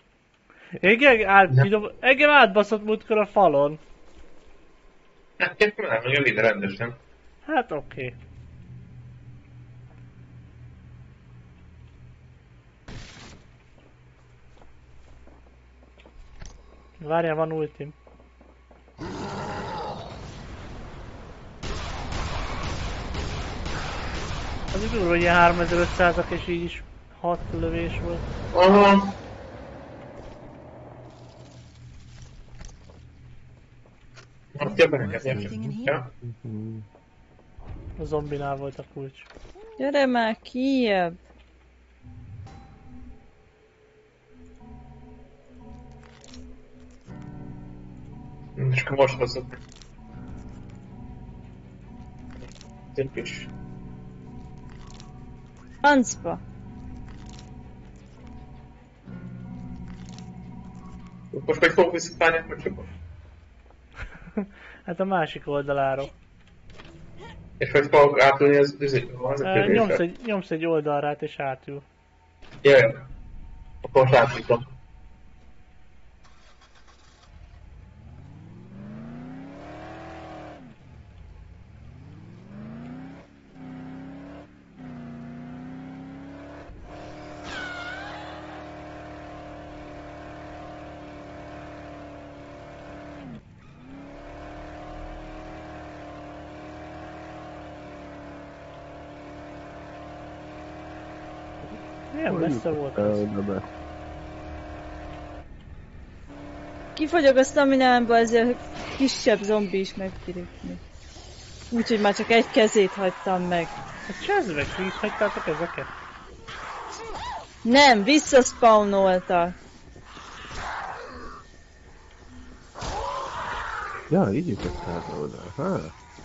Engem átbaszott múltkor a falon. Hát nem, meg ide rendesen. Hát oké. Várjál, van ultim. Az így durva, hogy ilyen 3500-ak és így is 6 lövés volt. Aha. Azt kell benekedni. Ja. A zombinál volt a kulcs. Gyere már kijebb! És akkor most hozzuk. Egy kis. Francba! Most meg fogok visszatállni a kocsiba? Hát a másik oldaláról. És hogy fogok átülni az Nyomsz egy oldalrát és átül. Jaj. Akkor most átjutom. Milyen messze volt ez? Kifogyok a staminámba, ezért a kisebb zombi is megkirikni. Úgyhogy már csak egy kezét hagytam meg. Hát csezve ki is hagytátok ezeket? Nem, visszaspawnoltak. Ja, így jutott át oda. Ha.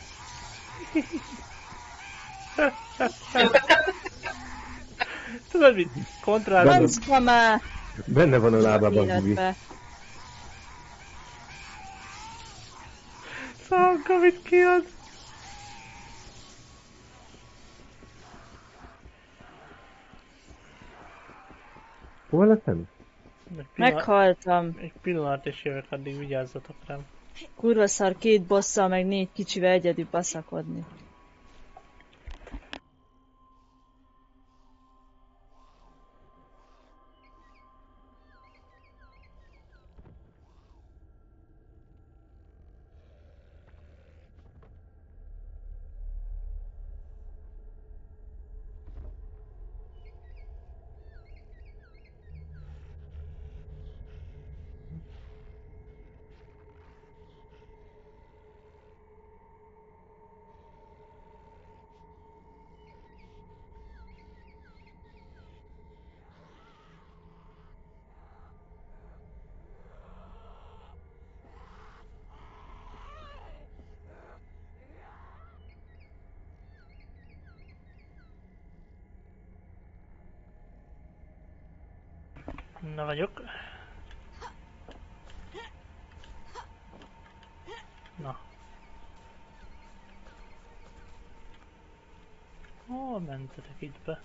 Tudod mit? Kontrálom. Hancka már! Benne van a lábában a Gugi. Szanka, mit kiad? Hol lettem? Meghaltam. Egy pillanat és jövök, addig vigyázzatok rám. Kurva szar 2 bosszal, meg 4 kicsivel egyedül baszakodni. Na vagyok. Na. Hol mentetek itt be?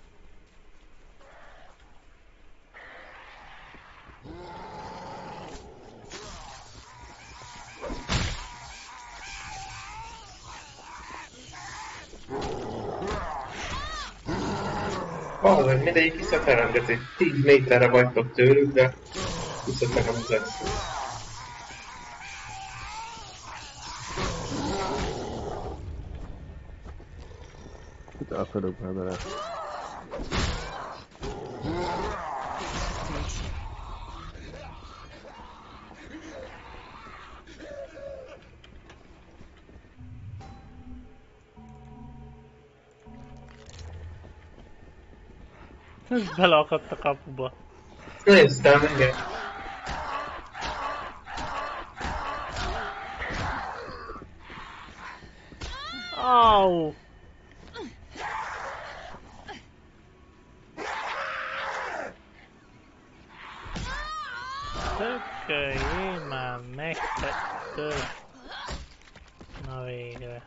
Valahogy mindegyik visszateremgeti. 10 méterre vagytok tőlük, de visszateremgeti. Itt akarok már bele. Ez beleakadt a kapuba. Néztem, igen. Au! Tököljél már meg, te. Na végre.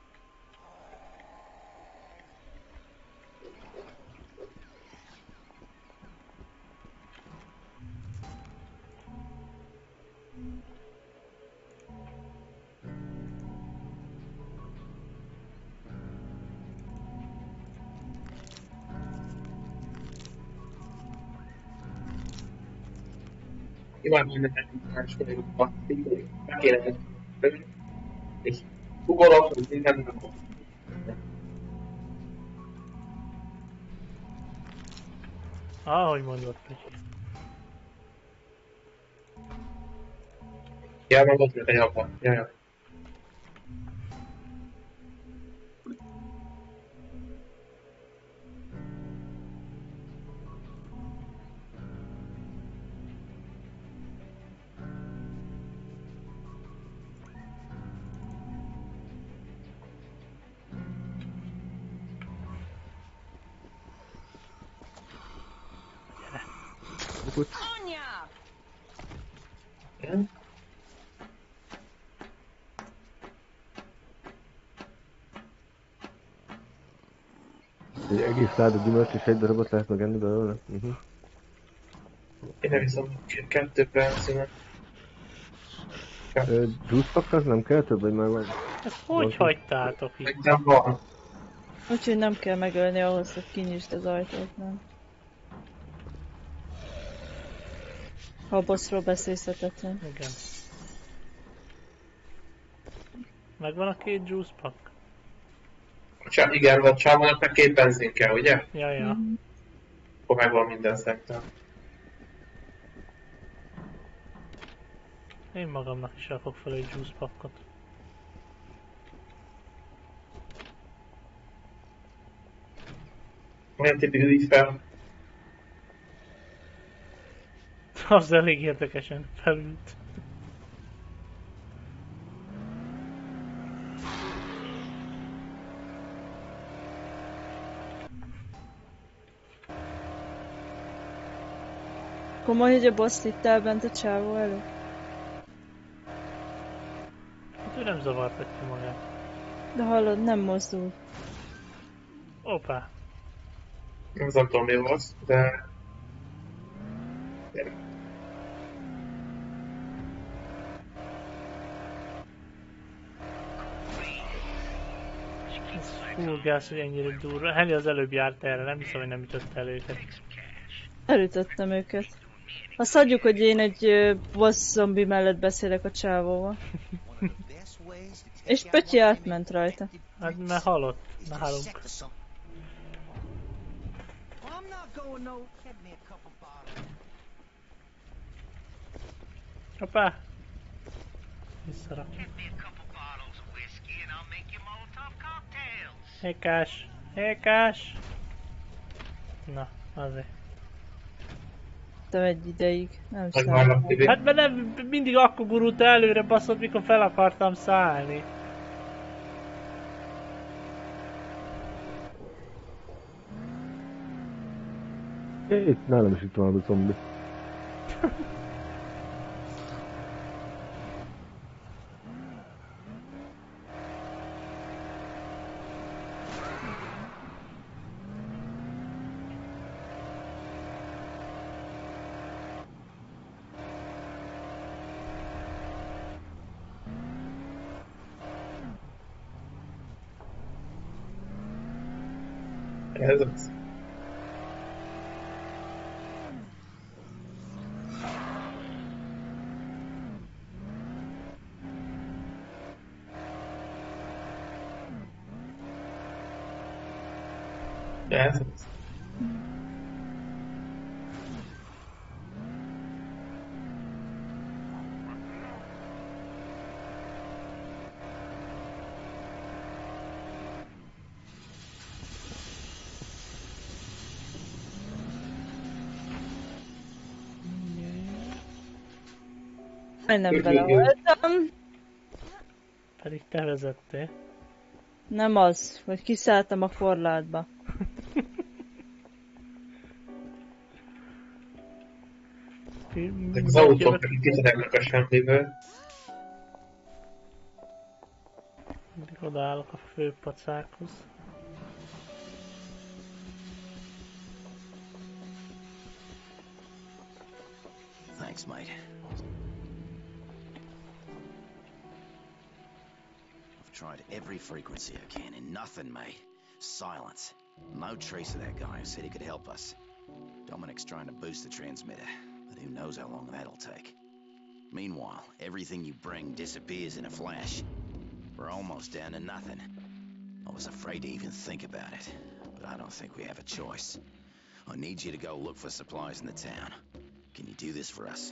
Imádom, hogy nekünk más kollégokba. Meg kéne és ugorok, hogy minden napot. Ahogy mondott, Pecsi. Ja, már ott volt egy abban. Jaj. Anya! Egy egész láda gyümölcs és egy darabot lehet megenni belőle? Én viszont 2 percben. Juice pack az nem kell több, vagy már van? Ezt hogy hagytátok itt? Nem van. Úgyhogy nem kell megölni ahhoz, hogy kinyisd az ajtót, nem? Ha a bossról beszélsz tetszeni. Igen. Megvan a 2 juice pack? Igen, vagy csávonak meg 2 benzin kell, ugye? Ja. Akkor megvan minden szerintem. Én magamnak is rakok fel egy juice packot. Olyan típusú így fel. Az elég érdekesen felült. Komoly, hogy a boss itt áll bent a csávó elő? Hát ő nem zavartatja magát. De hallod, nem mozdul. Hoppá. Nem tudom mi volt, de... Full gáz, hogy ennyire durva. Henny az előbb járt erre, nem hiszem, hogy nem ütötte el őket. Elütöttem őket. Azt hagyjuk, hogy én egy boss zombi mellett beszélek a csávóval. És Pötyi átment rajta. Hát mert halott nálunk. Hoppá! Visszarakjuk. Hékás! Hékás! Na, azért. Te egy ideig. Nem Megvárlak, Tibi. Hát mert nem, mindig akkor gurult előre baszott, mikor fel akartam szállni. Itt nálam is itt van a zombi. Ez az. Ez az. Majdnem belevoltam. Pedig te vezettél. Nem az, hogy kiszálltam a korlátba. Ezek az autók pedig kitörnek a semmiből. Mindig odaállok a főpacákhoz. Thanks, mate. I've tried every frequency I can and nothing, mate. Silence. No trace of that guy who said he could help us. Dominic's trying to boost the transmitter, but who knows how long that'll take. Meanwhile, everything you bring disappears in a flash. We're almost down to nothing. I was afraid to even think about it, but I don't think we have a choice. I need you to go look for supplies in the town. Can you do this for us?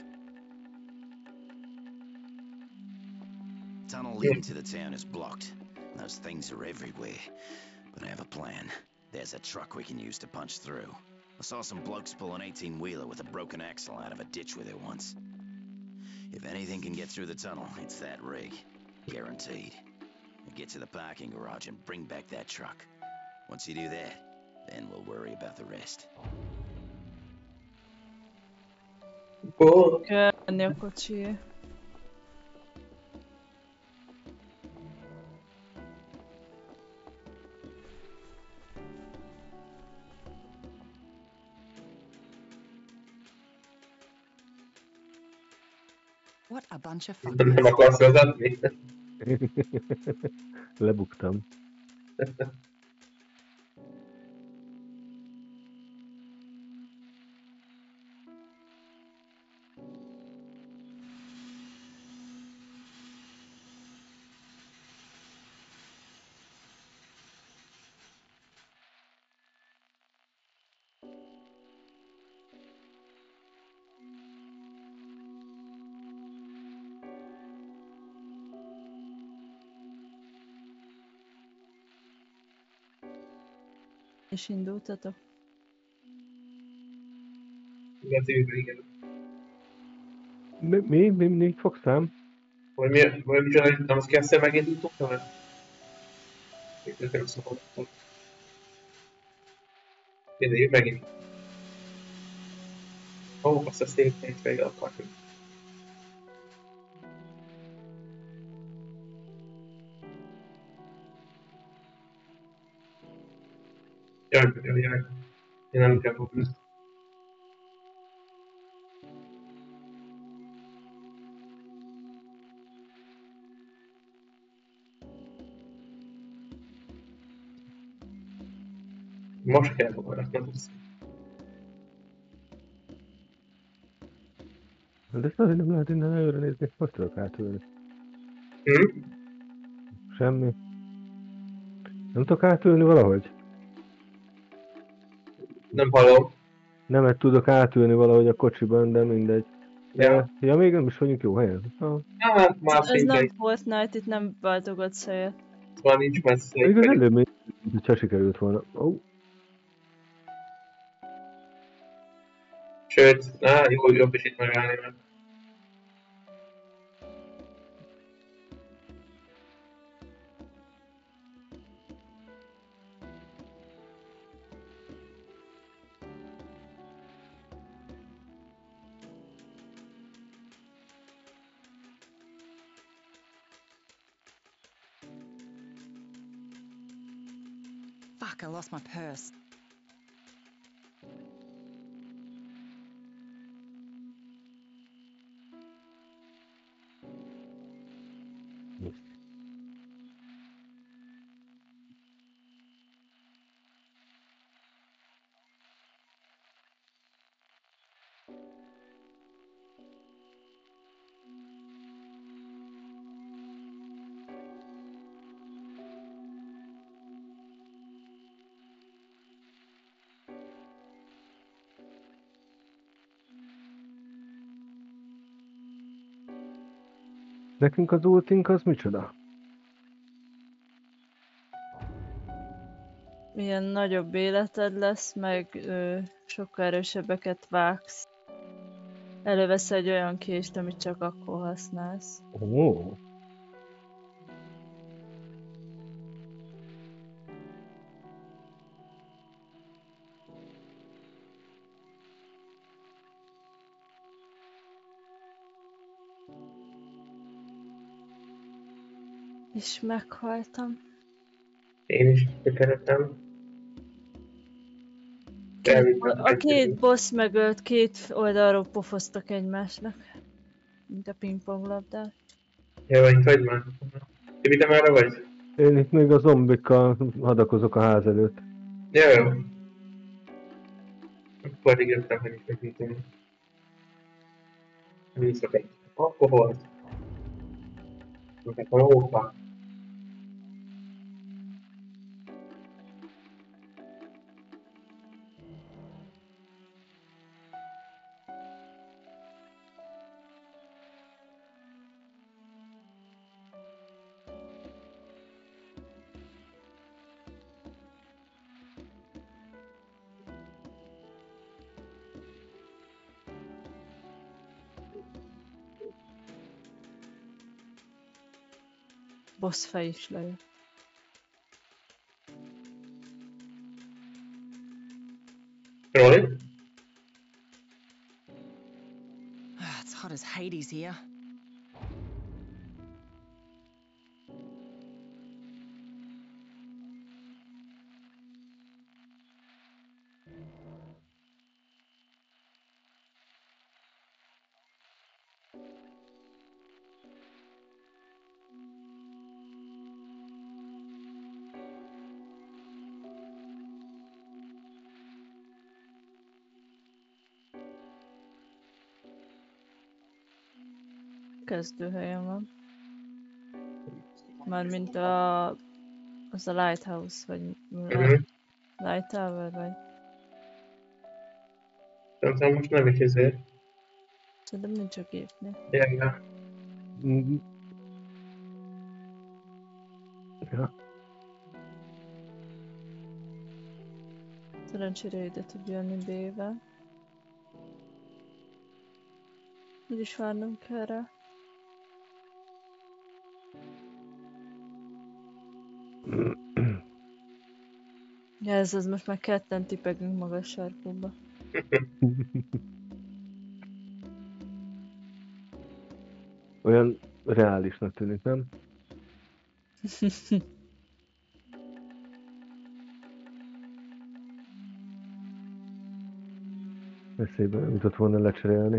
Tunnel leading to the town is blocked. Those things are everywhere. But I have a plan. There's a truck we can use to punch through. I saw some blokes pull an 18-wheeler with a broken axle out of a ditch with it once. If anything can get through the tunnel, it's that rig. Guaranteed. Get to the parking garage and bring back that truck. Once you do that, then we'll worry about the rest. Cool. Kell menni a kocsi. What a bunch of Nem akarsz vezetni? Lebuktam. És indultatok? Az űrbe, igen. Mi fogsz szám? Vagy micsoda, nem azt kell megindítunk, vagy? Még nekem szabad. Mindegy, megint. Ó, azt a szép pénzbe akarjuk. Jaj. Én nem kell fogni. Most kell fogni, azt nem tudsz. De ezt azért nem lehet innen előre nézni, hogy tudok átülni. Semmi. Nem tudok átülni valahogy? Nem hallom. Nem tudok átülni valahogy a kocsiban, de mindegy. Ja, még nem is vagyunk jó helyen. Hát, már Ez nem szinte. Fortnite, itt nem váltogatsz helyet. Már nincs messze. Még az előbb még, hogyha sikerült volna. Sőt, jobb is itt megállni, mert... Fuck, I lost my purse. Nekünk az ultink az micsoda? Milyen nagyobb életed lesz, meg sokkal erősebbeket vágsz. Elővesz egy olyan kést, amit csak akkor használsz. Ó. És meghaltam. Én is sikerültem. A két boss megölt, két oldalról pofoztak egymásnak. Mint a pingponglabdát. Jó, itt vagy már. Tibi, te merre vagy? Én itt még a zombikkal hadakozok a ház előtt. Jó. Akkor addig jöttem, hogy is megíteni. Visszatek. Akkor volt. Neked a hópa. Boss fej is lejött. Rolling? It's hot as Hades here. Kezdőhelyen van. Mármint az a Lighthouse, vagy Light Tower, vagy... Szerintem most nem is ezért. Szerintem nincs a gépnél. Ja. Ja. Szerencsére ide tud jönni B-vel. Úgyis várnunk kell rá. Ja, ez az most már ketten tipegünk magas sarkúba. Olyan reálisnak tűnik, nem? Eszébe nem jutott volna lecserélni.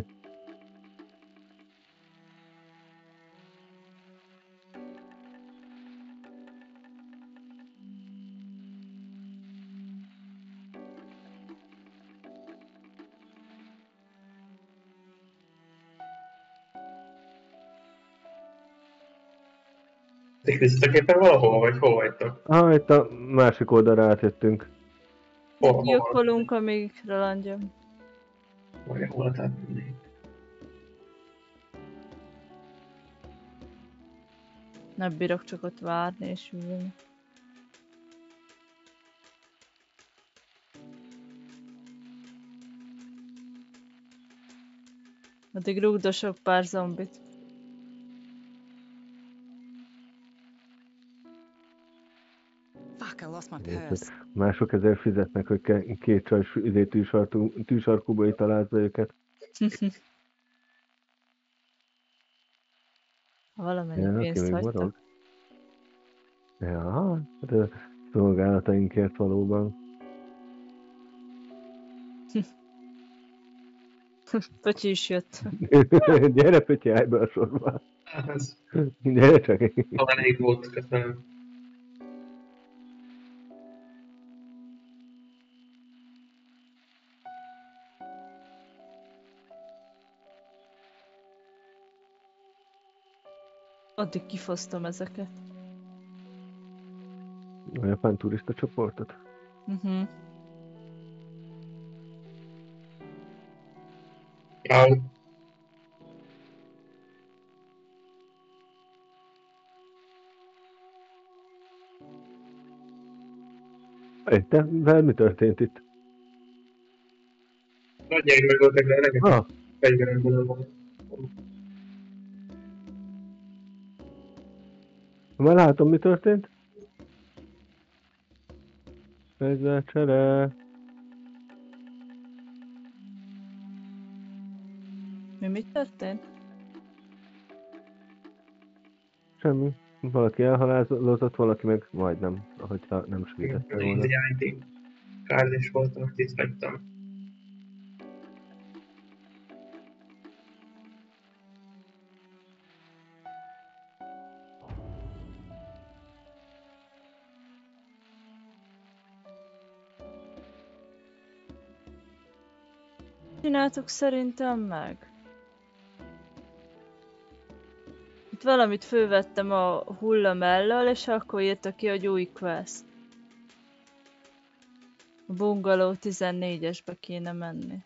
Ti visszaképpen valahol, vagy hol vagytok? Itt a másik oldalra átjöttünk. Hol? Gyilkolunk, amíg Roland jön. Vagy hol átmennék? Nem bírok csak ott várni és ülni. Addig rugdosok pár zombit. Fuck, I lost my purse. Mások ezért fizetnek, hogy két csaj tűsarkúba találza őket. Ha valamennyi pénzt hagytak. Ja, hát a szolgálatainkért valóban. Pöcsi is jött. Gyere Pöcsi, állj be a sorba. Gyere csak. Elég volt, köszönöm. Addig kifosztom ezeket. A japán turista csoportot? Te, veled mi történt itt? Nagyjáig meg voltak, de eleget fegyverekből van. Már látom, mi történt? Fegyvercsere. Mi történt? Semmi. Valaki elhalálozott, valaki meg majdnem, ahogyha nem segítette volna. Egy ID kárd is volt, amit itt hagytam. Csináltuk szerintem meg. Itt valamit fölvettem a hulla mellől, és akkor írta ki, hogy új quest. A bungalow 14-esbe kéne menni.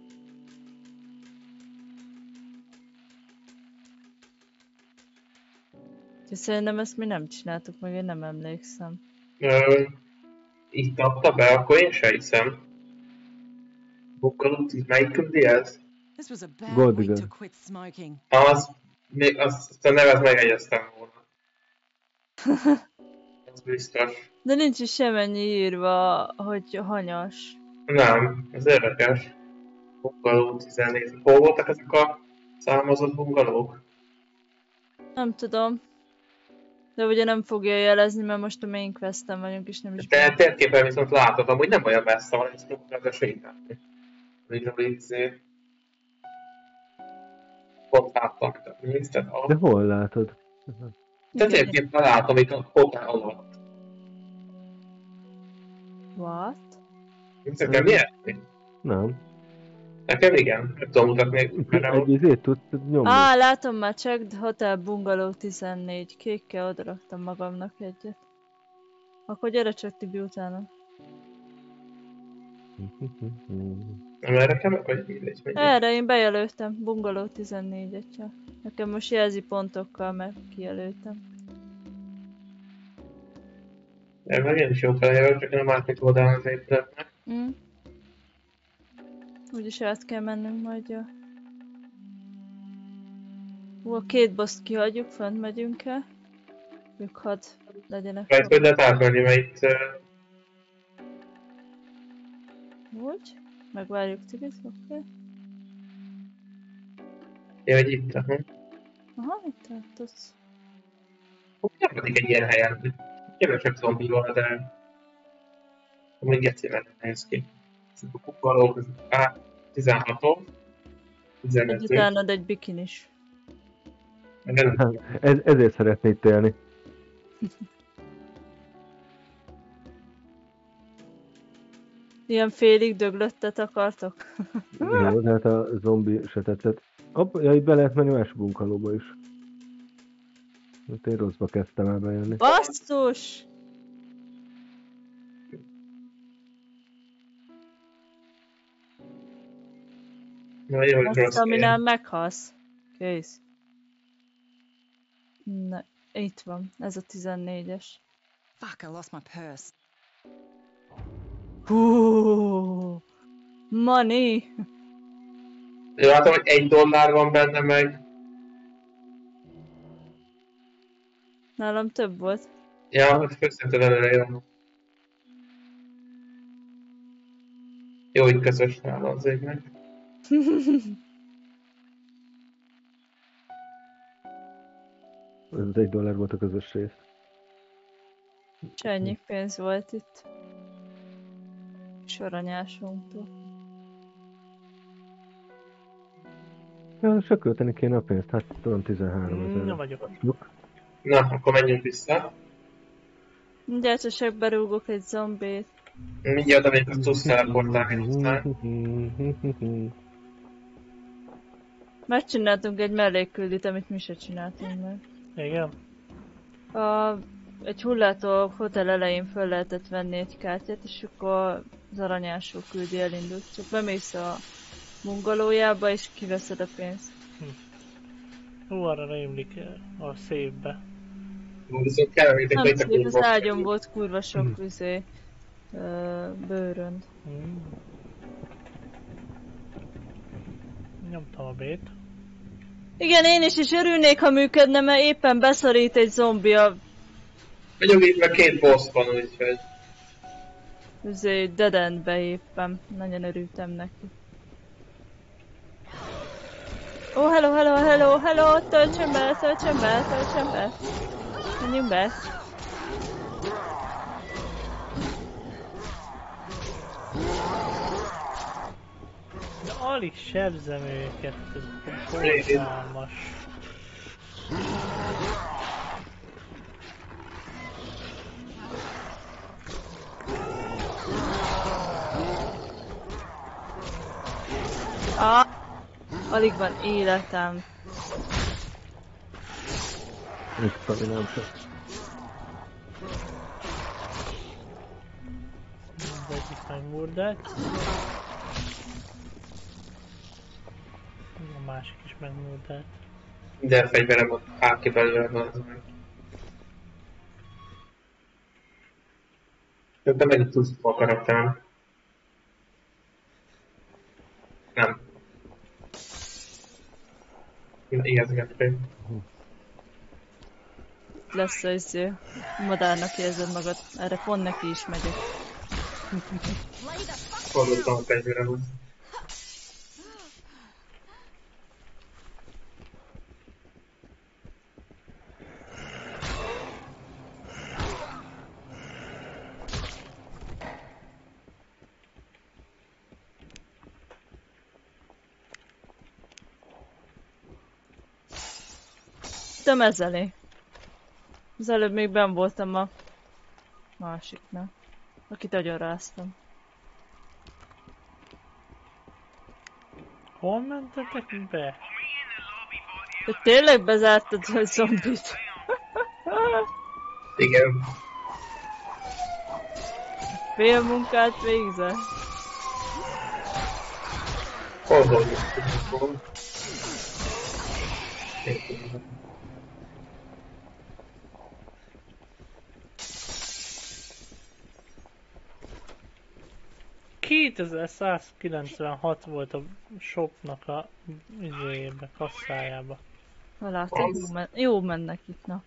Szerintem ezt mi nem csináltuk meg, én nem emlékszem. Itt adta be, akkor én se hiszem. Bungalow, melyik küldi ez? This was a bad week to quit smoking. Azt a nevet megjegyeztem volna. Ez biztos. De nincs is semennyi írva, hogy hanyas. Nem, ez érdekes. Bungalow 14. Hol voltak ezek a számozott bungalók? Nem tudom. De ugye nem fogja jelezni, mert most a main questen vagyunk, és nem is... De térképen viszont látod, amúgy nem olyan messze van, ez az sétálni. Ott láttam, tehát nézted alatt. De hol látod? De térképpen látom itt a hotel alatt. What? Nekem ilyesmi? Nem. Nekem igen, nem tudom mutatni. Egy izét tudsz nyomni. Látom már, Checked Hotel Bungalow 14. Kékkel odaraktam magamnak egyet. Akkor gyere csak Tibi utána. Nem erre kell meg, vagy mindegy? Erre én bejelöltem, Bungalow 14-et csak. Nekem most jelzi pontokkal, mert kijelöltem. Meg én is jó feljelölt, csak nem átmit oldalán az épületnek. Úgyis át kell mennünk majd, ja. A két boszt kihagyjuk, fönt megyünk-e? Ők hadd legyenek. Rajt, hogy lehet átmenni, mert itt... Úgy? Megvárjuk Tigit, oké. Ja, hogy itt, aha. Aha, itt tartasz. Nem pedig egy ilyen helyen. Kevesebb zombi van, de... Még gecivel néz ki. Ezek a kukalók, ezek 16-ot. 15-ök. Egy utánad egy bikinis. Ezért szeretnéd élni. Ilyen félig döglöttet akartok? Jó, tehát a zombi se tetszett. Hopp, ja, itt be lehet menni más bunkalóba is. Itt én rosszba kezdtem el bejönni. Basszus! Na jó, hogy rossz Aminál meghalsz. Kész. Na, itt van. Ez a 14-es. Fuck, I lost my purse. Hú, money! Jó, látom, hogy $1 van benne meg. Nálam több volt. Ja, hogy köszönted előre, jó. Jó, hogy közös nála az égnek. Ez az $1 volt a közös rész. És ennyi pénz volt itt. Soranyásunktól. Ja, se költeni kéne a pénzt, hát tudom 13 000. Na vagyok. Na, akkor menjünk vissza. Mindjárt csak berúgok egy zombét. Mindjárt amelyik azt tudsz teleportálni aztán. Megcsináltunk egy mellékküldit, amit mi se csináltunk meg. Igen. Egy hullátó hotel elején föl lehetett venni egy kártyát, és akkor az aranyásó küldi elindult. Csak bemész a bungalójába, és kiveszed a pénzt. Hú, arra rémlik a szépbe. Viszont kell, hogy Nem itt szép, az ágyon volt kurva sok bőrönd. Nyomtam a B-t. Igen, én is örülnék, ha működne, mert éppen beszorít egy zombi a... Vagyok itt, meg 2 boss van, úgyhogy... dead endbe éppen. Nagyon örültem neki. Ó, hello, töltsön be. Menjünk be. De alig sebzem őket, ez borzalmas. Alig van életem. Itt nem csak. Egyik megmurdált. A másik is megmurdált. Minden fegyverem van, ki belőle van az meg. De mennyit tudsz a karakterem? Nem. Ijeszgető. Lesz az madárnak érzed magad. Erre pont neki is megyek. Hallottam a fegyveremhez. Tömezelé. Az előbb még benn voltam a másiknál, akit agyaráztam. Hol mentetek be? Te tényleg bezártad a zombit? Igen. Fél munkát végzel? Hol vagyok? 2196 volt a shopnak a izéjébe, kasszájába. Ha látod, jó mennek itt, na.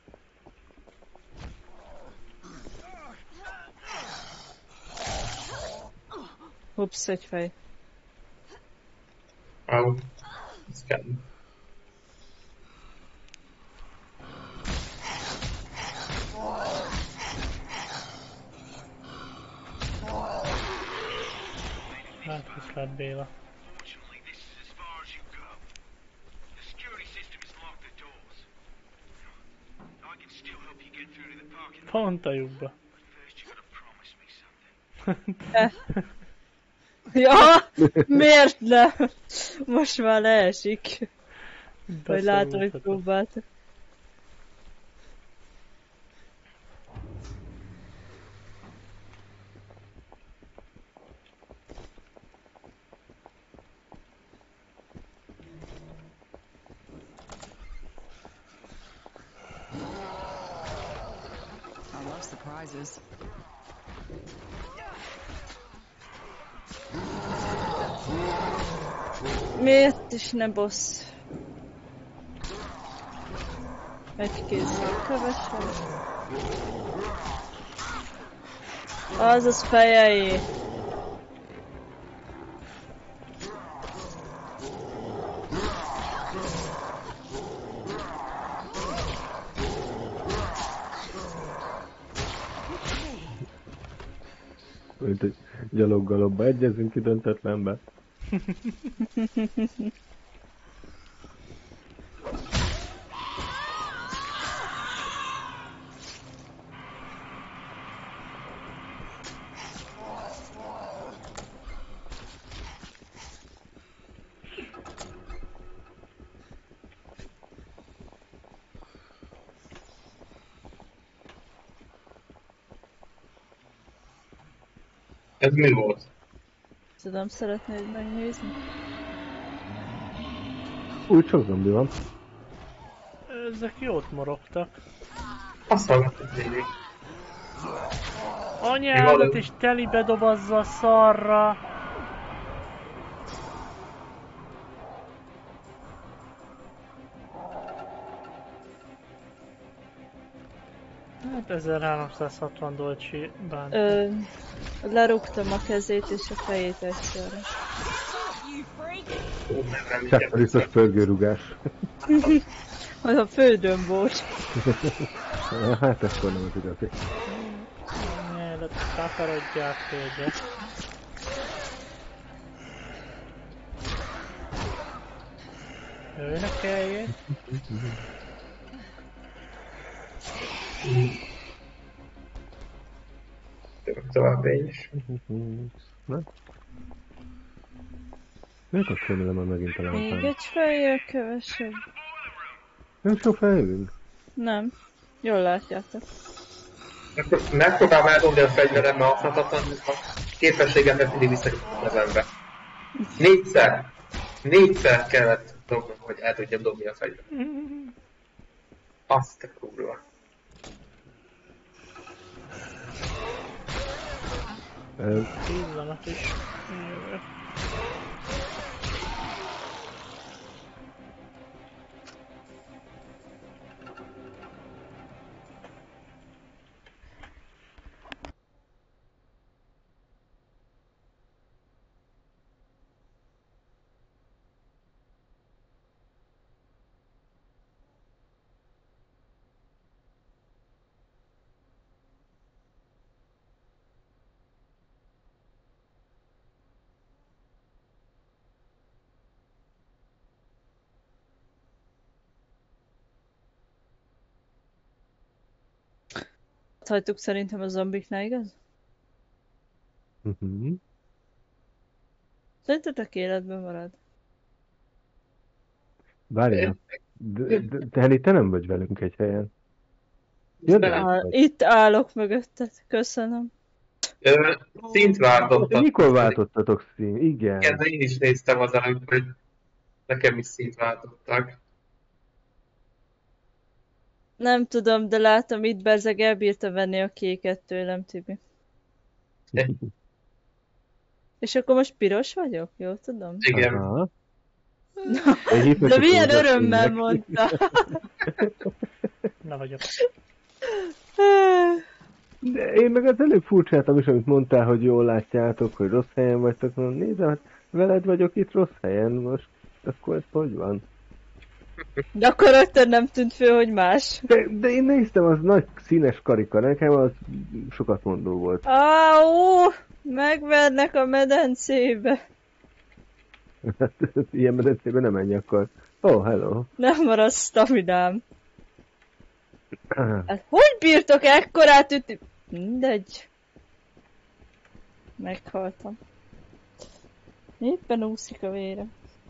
Ups, egy fej. Au. Ez kell. Hát, viszlát Béla. Pont a lyukba. Ja, miért nem? Most már leesik. Vagy látom, hogy próbáltak. I love surprises. Miért is ne boss? Egy kézzel kövesen. Az fejei. Mint hogy gyaloggalobba egyezünk ki döntetlenbe. Ez mi volt? Tudom, szeretnéd megnézni? Úgy sok zombi van. Ezek jót morogtak. Azt hallgatod végig. Anyádat is telibe dobazza a szarra. Hát 1360 dolcsi bánt. Lerúgtam a kezét és a fejét egyszerre. Csáppariszos pörgőrugás. Az a földön volt. Hát akkor nem az igazi. Ne, takarodják földre. Őnek eljön. Tovább én is. Na? Miért kapcsolom már megint a lámpán? Még egy fejjel kevesebb. Nem sok fejlünk? Nem. Jól látjátok. Megpróbálom eldobni a fegyveremmel használhatatlan, a képességemet mindig visszajutott a kezembe. Négyszer kellett dobnom, hogy el tudjam dobni a fegyvert. Azt a kurva. Pillanat is. Jövök. Hagytuk szerintem a zombiknál, igaz? Szerintetek életben marad? Várjál. Henny, te nem vagy velünk egy helyen. Itt állok mögötted, köszönöm. Szint váltottak. Mikor váltottatok szín? Igen. Igen, de én is néztem az előtt, hogy nekem is szint váltottak. Nem tudom, de látom, itt Berzeg elbírta venni a kéket tőlem, Tibi. És akkor most piros vagyok? Jól tudom? Igen. Aha. De milyen örömmel mondta. Na vagyok. De én meg az előbb furcsáltam is, amit mondtál, hogy jól látjátok, hogy rossz helyen vagytok. Nézd, hát veled vagyok itt rossz helyen most. Akkor ez hogy van? De akkor rögtön nem tűnt föl, hogy más. De én néztem, az nagy színes karika, nekem az sokat mondó volt. Megvernek a medencébe. Hát ilyen medencébe nem menj akkor. Oh, hello. Nem marad staminám. Hát, hogy bírtok ekkorát ütni? Mindegy. Meghaltam. Éppen úszik a vére.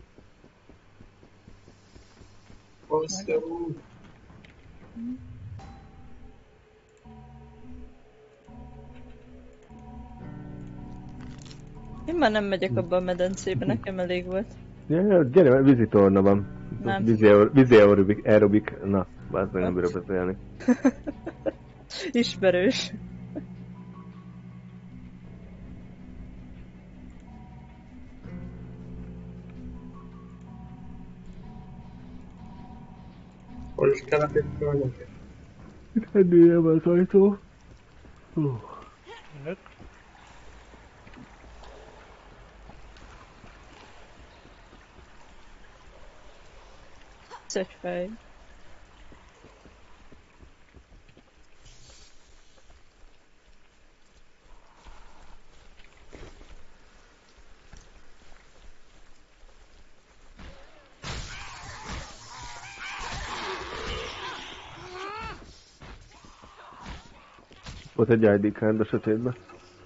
Én már nem megyek abba a medencébe, nekem elég volt. Ja, gyere, mert vízitorna van. Nem. Vízi aerobik. Na, bárd meg nem bírok beszélni. Ismerős. Hol is kellett itt fölnök? Itt ennél van az ajtó. Jövök. Szögyfej. Ott egy ID card a sötétben.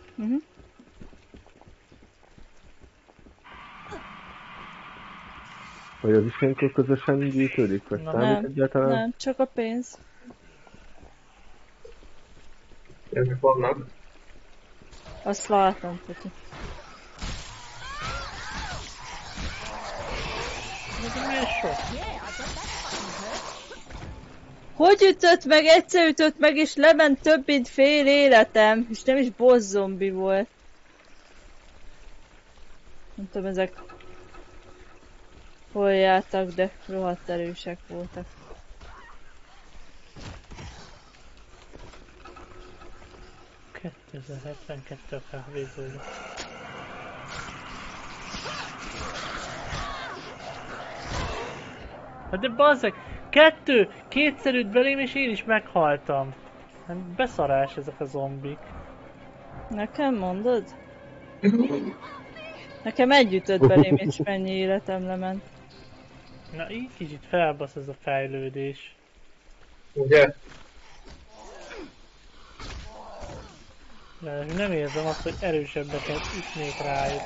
Vagy az is ilyenkor közösen gyűjtődik? Vagy számít egyáltalán? Nem, csak a pénz. Ezek vannak. Azt látom, Puti. Ez milyen sok? Hogy ütött meg? Egyszer ütött meg, és lement több mint fél életem. És nem is boss zombi volt. Nem tudom, ezek hol jártak, de rohadt erősek voltak. ...2072 a kávézóba. Hát de bazzeg! Kétszer üt belém és én is meghaltam. Hát beszarás ezek a zombik. Nekem mondod? Nekem egy ütött belém, és mennyi életem lement. Na így kicsit felbasz ez a fejlődés. Ugye? De nem érzem azt, hogy erősebbeket ütnék rájuk.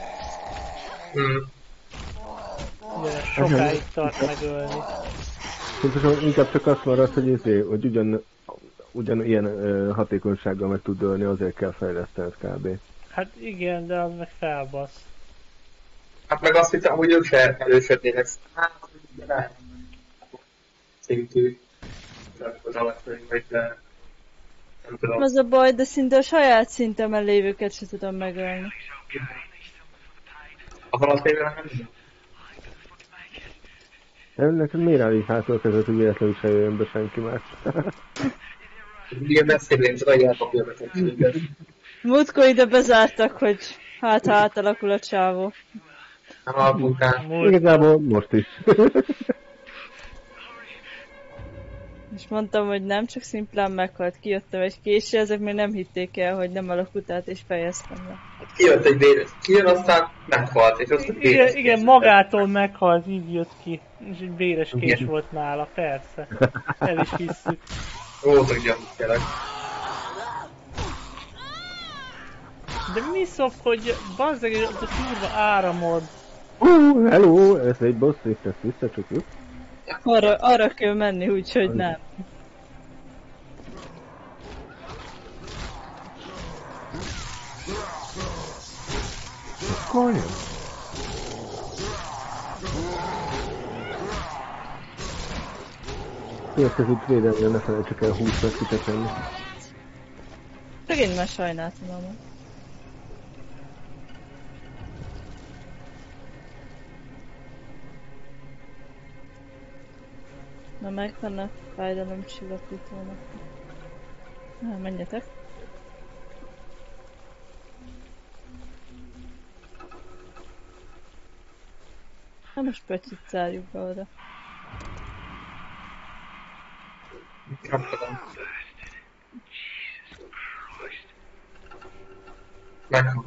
Ugye sokáig tart megölni. Pontosan inkább csak azt maradt, hogy ugyan ilyen hatékonysággal meg tud ölni, azért kell fejlesztened kb. Hát igen, de az meg felbasz. Hát meg azt hittem, hogy ők se erősödnének. Hát, de szintű. Az alacsony, vagy de... Nem tudom. Az a baj, de szinte a saját szintemen lévőket se tudom megölni. A haladfével nem? Neked miért áll így hátul kezdett, hogy véletlenül se jöjjön be senki más? Igen, messzébb én csak adjátok jövetetséget. Múltkor ide bezártak, hogy hát átalakul a csávó. Nem alakultál. Igazából most is. És mondtam, hogy nem, csak szimplán meghalt. Kijöttem egy késő, ezek még nem hitték el, hogy nem alakult át, és fejeztem le. Kijött egy véres, kijön, aztán meghalt, és aztán véres. Igen, magától meghalt, így jött ki. És egy véres kés volt nála, persze. El is hisszük. Voltak gyanúk tényleg. De mi szok, hogy bazzeg, az a kurva áramod. Hello, ez egy boss, és ezt visszacsukjuk. Arra kell menni, úgyhogy nem. Komolyan? Miért ez itt védelmére ne felejtsük el 20 messzit tenni? Csak én már sajnáltam amúgy. Na megvan a fájdalomcsillapítónak. Na, menjetek. Na most Pöttyit zárjuk be oda. Kapkodom. Meghal.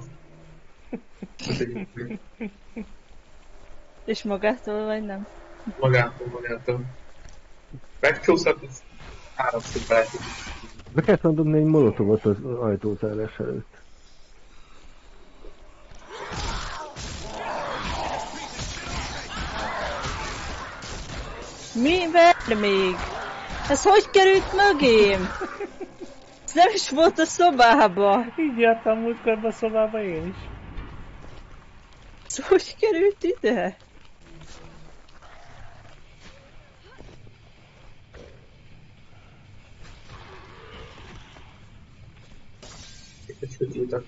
És magától vagy nem? Magától. Megcsúszott, ez háromszor belejtik. Be kell dobni egy molotovot az ajtózárás előtt. Mi? Várj még! Ez hogy került mögém? Ez nem is volt a szobába! Így jártam múltkor a szobába én is. Ez hogy került ide? Egy hügyítat.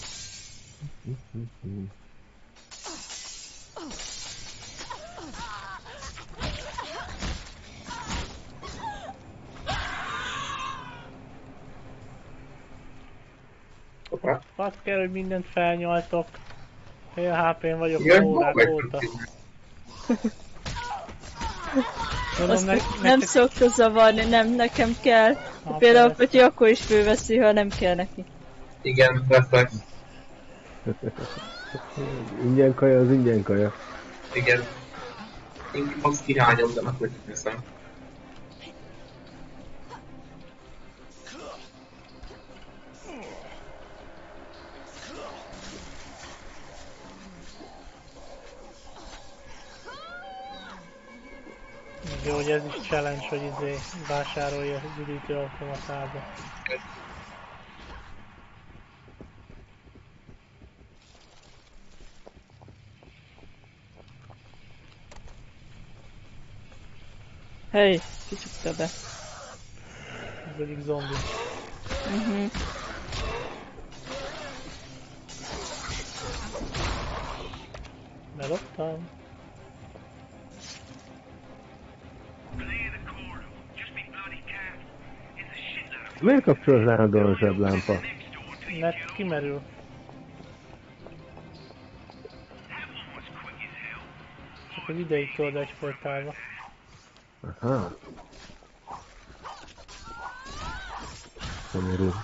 Hoppá. Azt kell, hogy mindent felnyaltok. Fél HP-n vagyok Igen, órák meg óta. Azt nem szokta zavarni, nem nekem kell. Például Pötty akkor is fölveszi, ha nem kell neki. Igen, reflex. Ingyen kaja az ingyen kaja. Igen. Én azt kihányom, de meg hogy hiszem. Jó, hogy ez is challenge, hogy vásárolja az üdítőautomatába. Hey, kicsukta be. Ez egyik zombi. Beloptam. Miért kapcsol ráadon a zseblámpa? Mert kimerül. Csak egy ideig tudod egyfolytálva. Aha. Szomorú.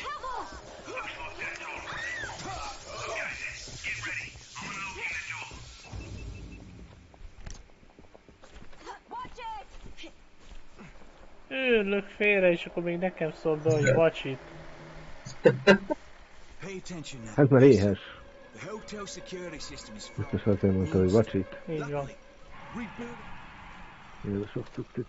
Őrlök félre, és akkor még nekem szól be, hogy watch it. Hát már éhes. Biztos azért mondta, hogy watch it. Így van. Jó, sok tudtuk.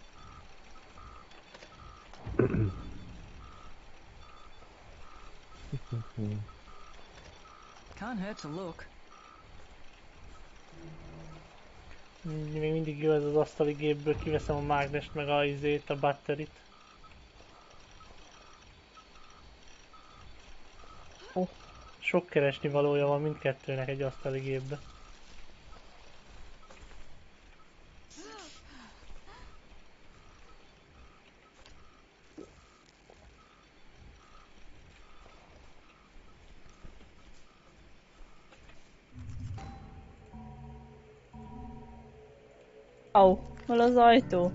Can't hurt to look. Még mindig jó ez az asztali gépből, kiveszem a mágnest meg a a batterit. Sok keresni valója van mindkettőnek egy asztali gépbe. Au, hol az ajtó?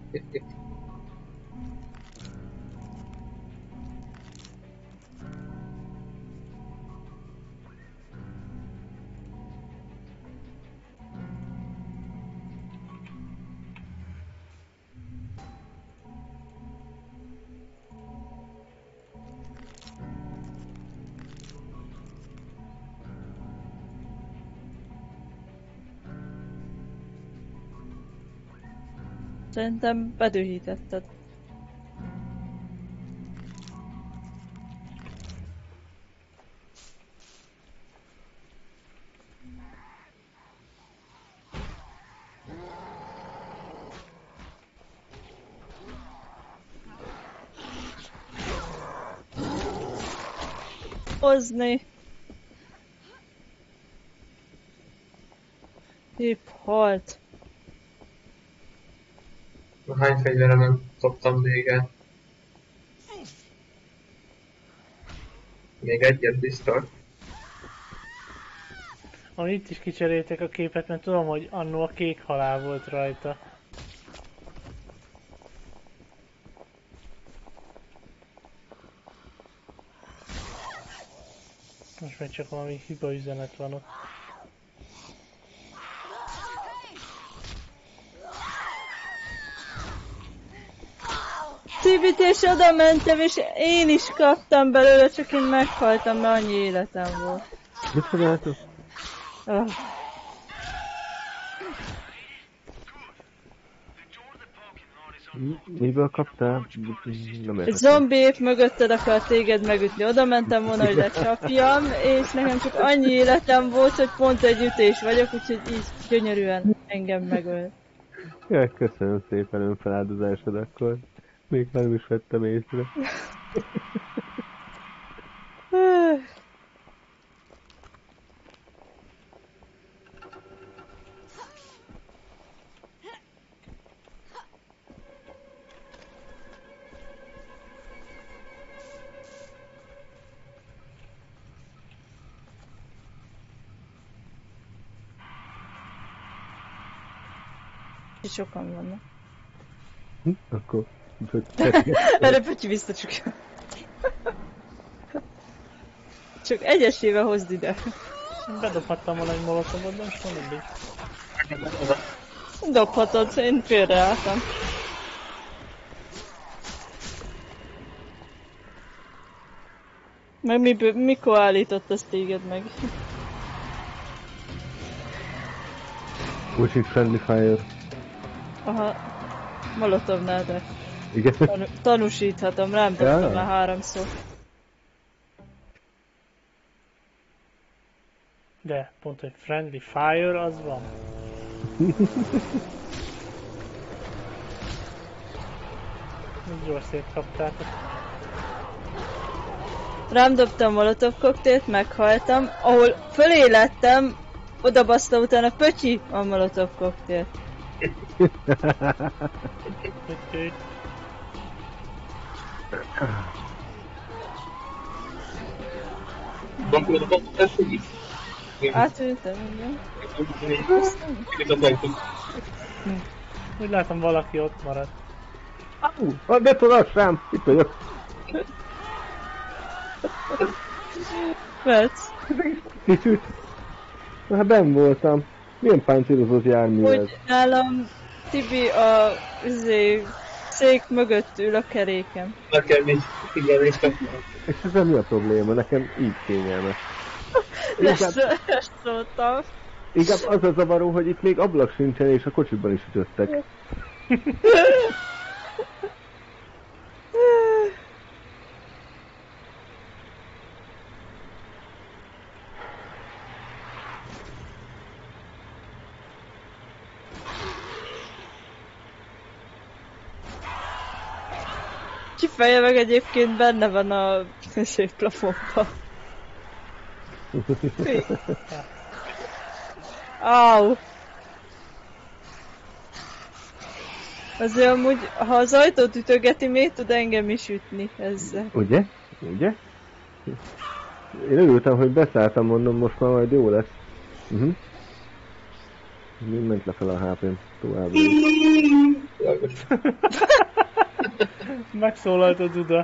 Szerintem bedühítetted. Hozni. Épp halt. Hány fegyverre nem szoktam véget. Még egyet biztos. Itt is kicserélték a képet, mert tudom, hogy annó a kék halál volt rajta. Most meg csak valami hiba üzenet van ott. Tibit és oda mentem, és én is kaptam belőle, csak én meghaltam, mert annyi életem volt. Mit csináltok? Miből kaptál? Nem Egy zombi épp mögötted akar téged megütni. Oda mentem volna, hogy lecsapjam, és nekem csak annyi életem volt, hogy pont egy ütés vagyok, úgyhogy így gyönyörűen engem megölt. Jaj, köszönöm szépen önfeláldozásod akkor. Még nem is vettem észre. Sokan vannak. Akkor... Erre Pötyi biztosuk. Csak egyesével hozd ide. Bedobhattam volna egy molotovot, de most mindig. Dobhatod, én félreálltam. Meg mikor állított azt téged meg? Pushing friendly fire. Aha, Molotovnál, de Igen. Tanúsíthatom, rám dobtam már 3-szor. De pont, hogy friendly fire az van. Még jól szétkaptátok. Rám dobtam Molotov koktélt, meghaltam, ahol fölé lettem, oda baszta utána Pötyi a Molotov koktélt. Átültem, igen. Úgy látom, valaki ott maradt. Betolass rám! Itt vagyok! Vetsz? Kicsit. Hát benn voltam. Milyen páncélozott jármű ez? Hogy nálam Tibi a szék mögött ül a keréken. Nekem is, igen, és És ezzel mi a probléma? Nekem így kényelmes. Ezt szóltam. Inkább az a zavaró, hogy itt még ablak sincsen, és a kocsiban is ütöttek. Feje meg egyébként benne van a szép plafonban. Áú! Azért amúgy, ha az ajtót ütögeti, még tud engem is ütni ezzel. Ugye? Ugye? Én örültem, hogy beszálltam, mondom, most már majd jó lesz. Mind ment lefel a HP-n továbbra is. Megszólalt a Duda.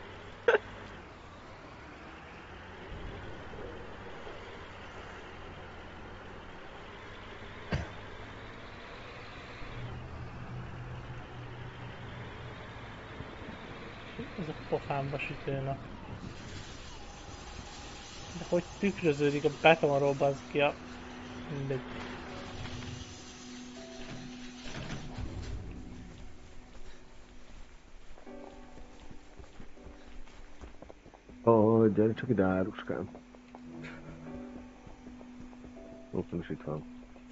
Ez a pofámba sütőnap. De hogy tükröződik a betonról, bazd ki a... mindegy. Gyere csak ide, áruskám. Ott nem is itt van.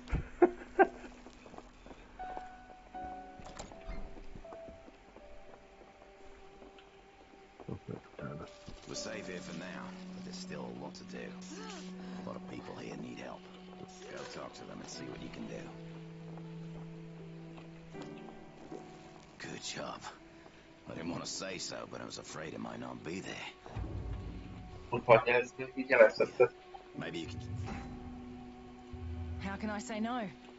We're safe here for now, but there's still a lot to do. A lot of people here need help. Go talk to them and see what you can do. job. I didn't want to say so, but I was afraid it might not be there. Maybe you can... How can I say no?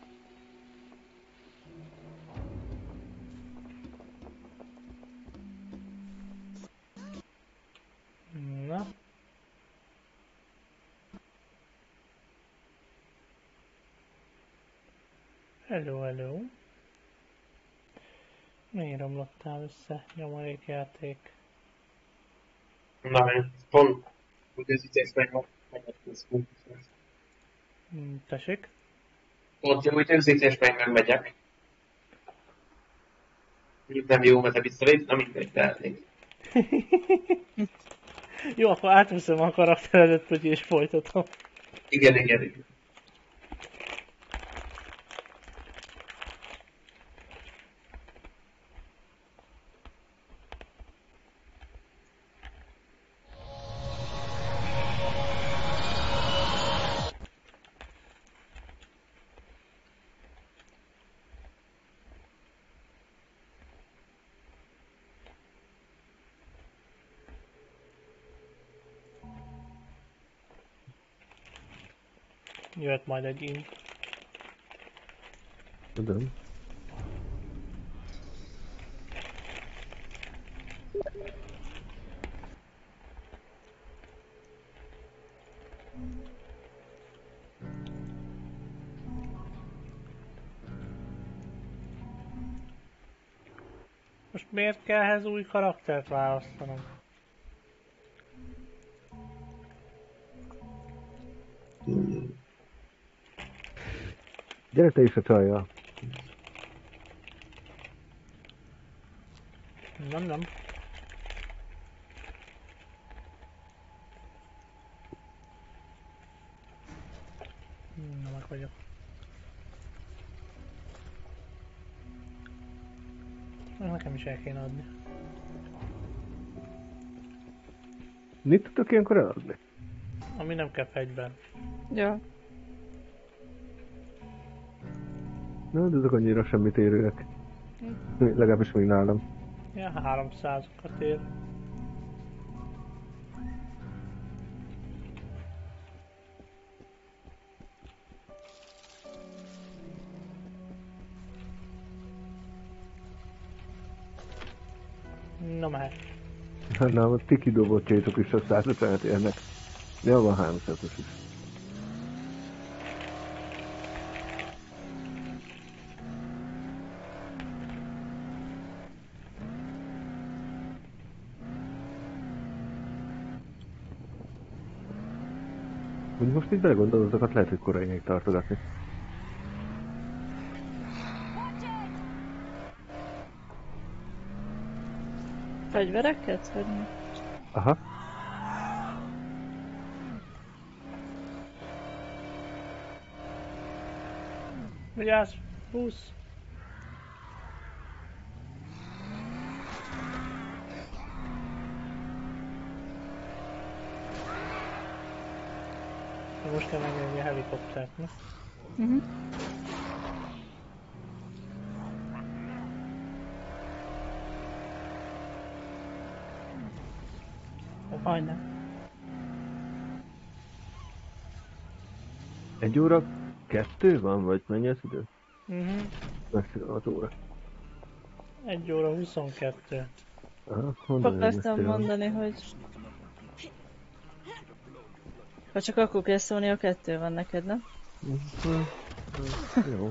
Na. Hello, hello. Miért romlottál össze, nyomorékjáték? Na, pont időzítés megmegyek. Tessék? Pont jó időzítés megmegyek. Nem jó, mert visszalép, na mindegy, tehetnék. Jó, akkor átveszem a karakteredet, hogy és folytatom. Igen. Jöhet majd egy int. Tudom. Most miért kell ehhez új karaktert választanom? Gyere te is a csajjal. Nem. Meg vagyok. Nekem is el kéne adni. Mit tudok ilyenkor eladni? Ami nem kell fegyver. Ja. Na, de ezek annyira semmit érőek. Legalábbis még nálam. Ja, 300-okat ér. No mehet. Na, a ti kidobotjaitok is a 150-et érnek. Ja, van 300-os is. Úgy most így belegondolod, azokat lehet, hogy korai még tartogatni. Fegyvereket? Vagy mi? Aha. Vigyázz! 20! Most kell megnézni a helikoptert, ne? Majdnem. 1 óra 2 van, vagy mennyi az idő? Messzire 6 óra. 1 óra 22. Aha, mondani, Akartam mondani, hogy... Ha csak akkor kell szólni, a 2 van neked, nem? Jó.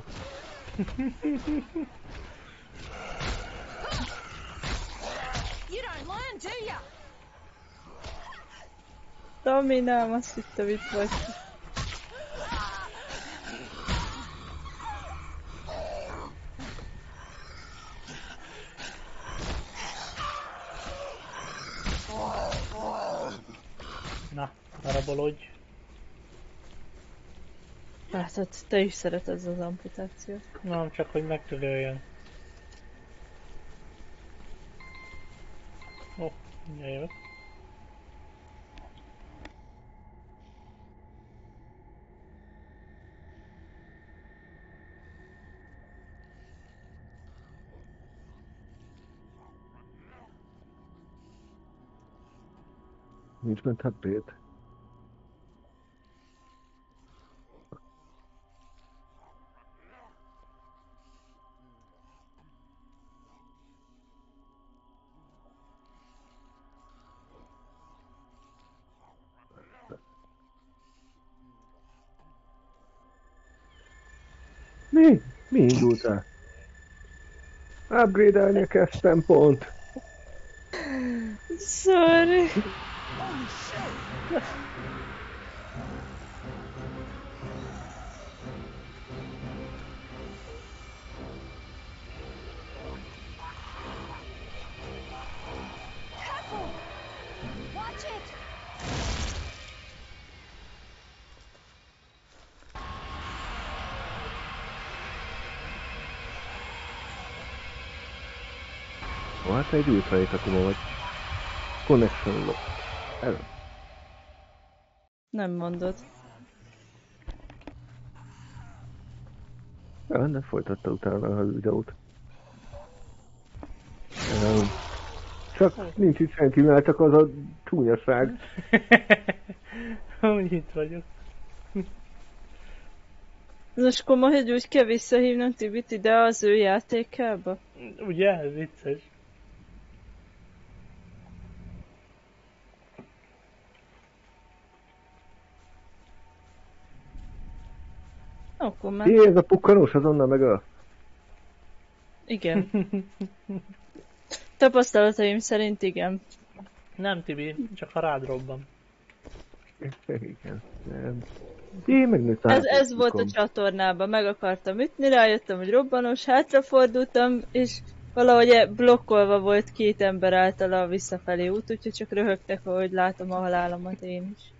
You don't learn, do ya? Dominám, azt hittem itt vagy. Na, darabolodj. Látod, te is szereted az amputációt. Nem, csak hogy megtudőjön. Ó, mindjárt jövök. Nincs bent upgrade. Mi? Mi indult el? Upgrade-elni kezdtem pont. Sorry. Careful! Watch it! Hát egy ultraétakuma vagy. Connection lock. El. Nem mondod. Ja, de folytatta utána a videót. Csak nincs itt senki, mert csak az a csúnyaság. Amúgy itt vagyok. Most akkor majd úgy kell visszahívnom Tibit ide az ő játékába? Ugye? Ez vicces. Akkor már. Jé, ez a pukkanós azonnal megöl. Igen. Tapasztalataim szerint igen. Nem, Tibi, csak ha rád robban. Igen. Jé, megnőtt Ez volt a csatornában, meg akartam ütni, rájöttem, hogy robbanós, hátrafordultam, és valahogy blokkolva volt két ember által a visszafelé út, úgyhogy csak röhögtek, ahogy látom a halálomat én is.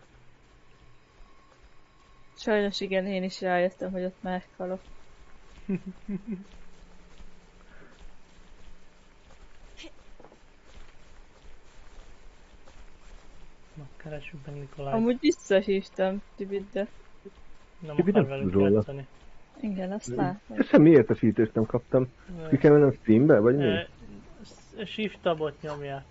Sajnos igen, én is rájöttem, hogy ott meghalok. Na, keressük meg Nikolajt. Amúgy visszahívtam Tibit, de Nem Tibi akar nem velünk tud róla. játszani. igen, azt látom. Semmi értesítést nem kaptam. Ki kell mennem Steambe, vagy mi? Shift tabot nyomja.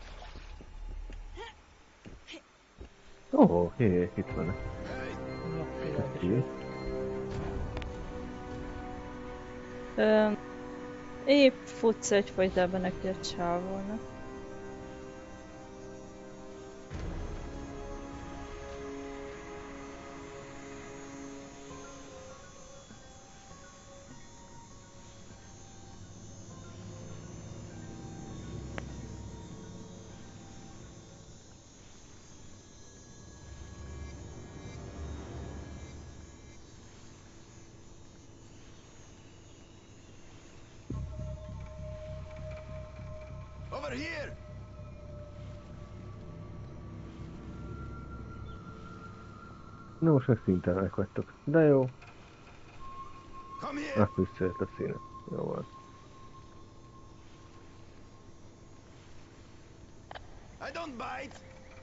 Ó, hé, itt van. Na, pillanat is. Oké. Épp futsz egyfajtában neki a csávolnak. Over here! Na most meg szintelenek vagytok. De jó. Come here! Azt visszajött a színe. Jó van. I don't bite!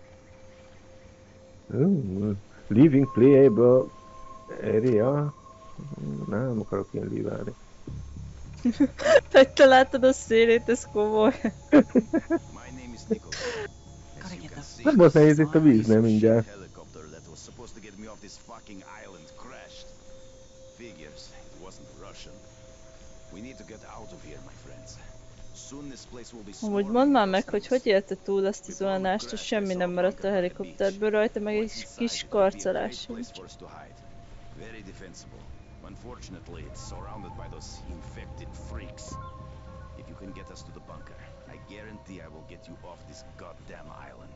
Leaving playable area. Nem akarok ilyen líválni. Hogy te látod a szélét, ez komoly. My name is Nicholas. As you can see, Nem volt nehéz itt a víz, nem mindjárt. helicopter that was supposed to get me off this fucking island crashed. Figures, it wasn't Russian. We need to get out of here, my friends. Soon this place will be Amúgy mondd már meg, hogy élte túl azt az zuhanást, és semmi nem maradt a helikopterből rajta, meg egy kis karcolás sincs. Very defensible. Unfortunately, it's surrounded by those infected freaks. If you can get us to the bunker, I guarantee I will get you off this goddamn island.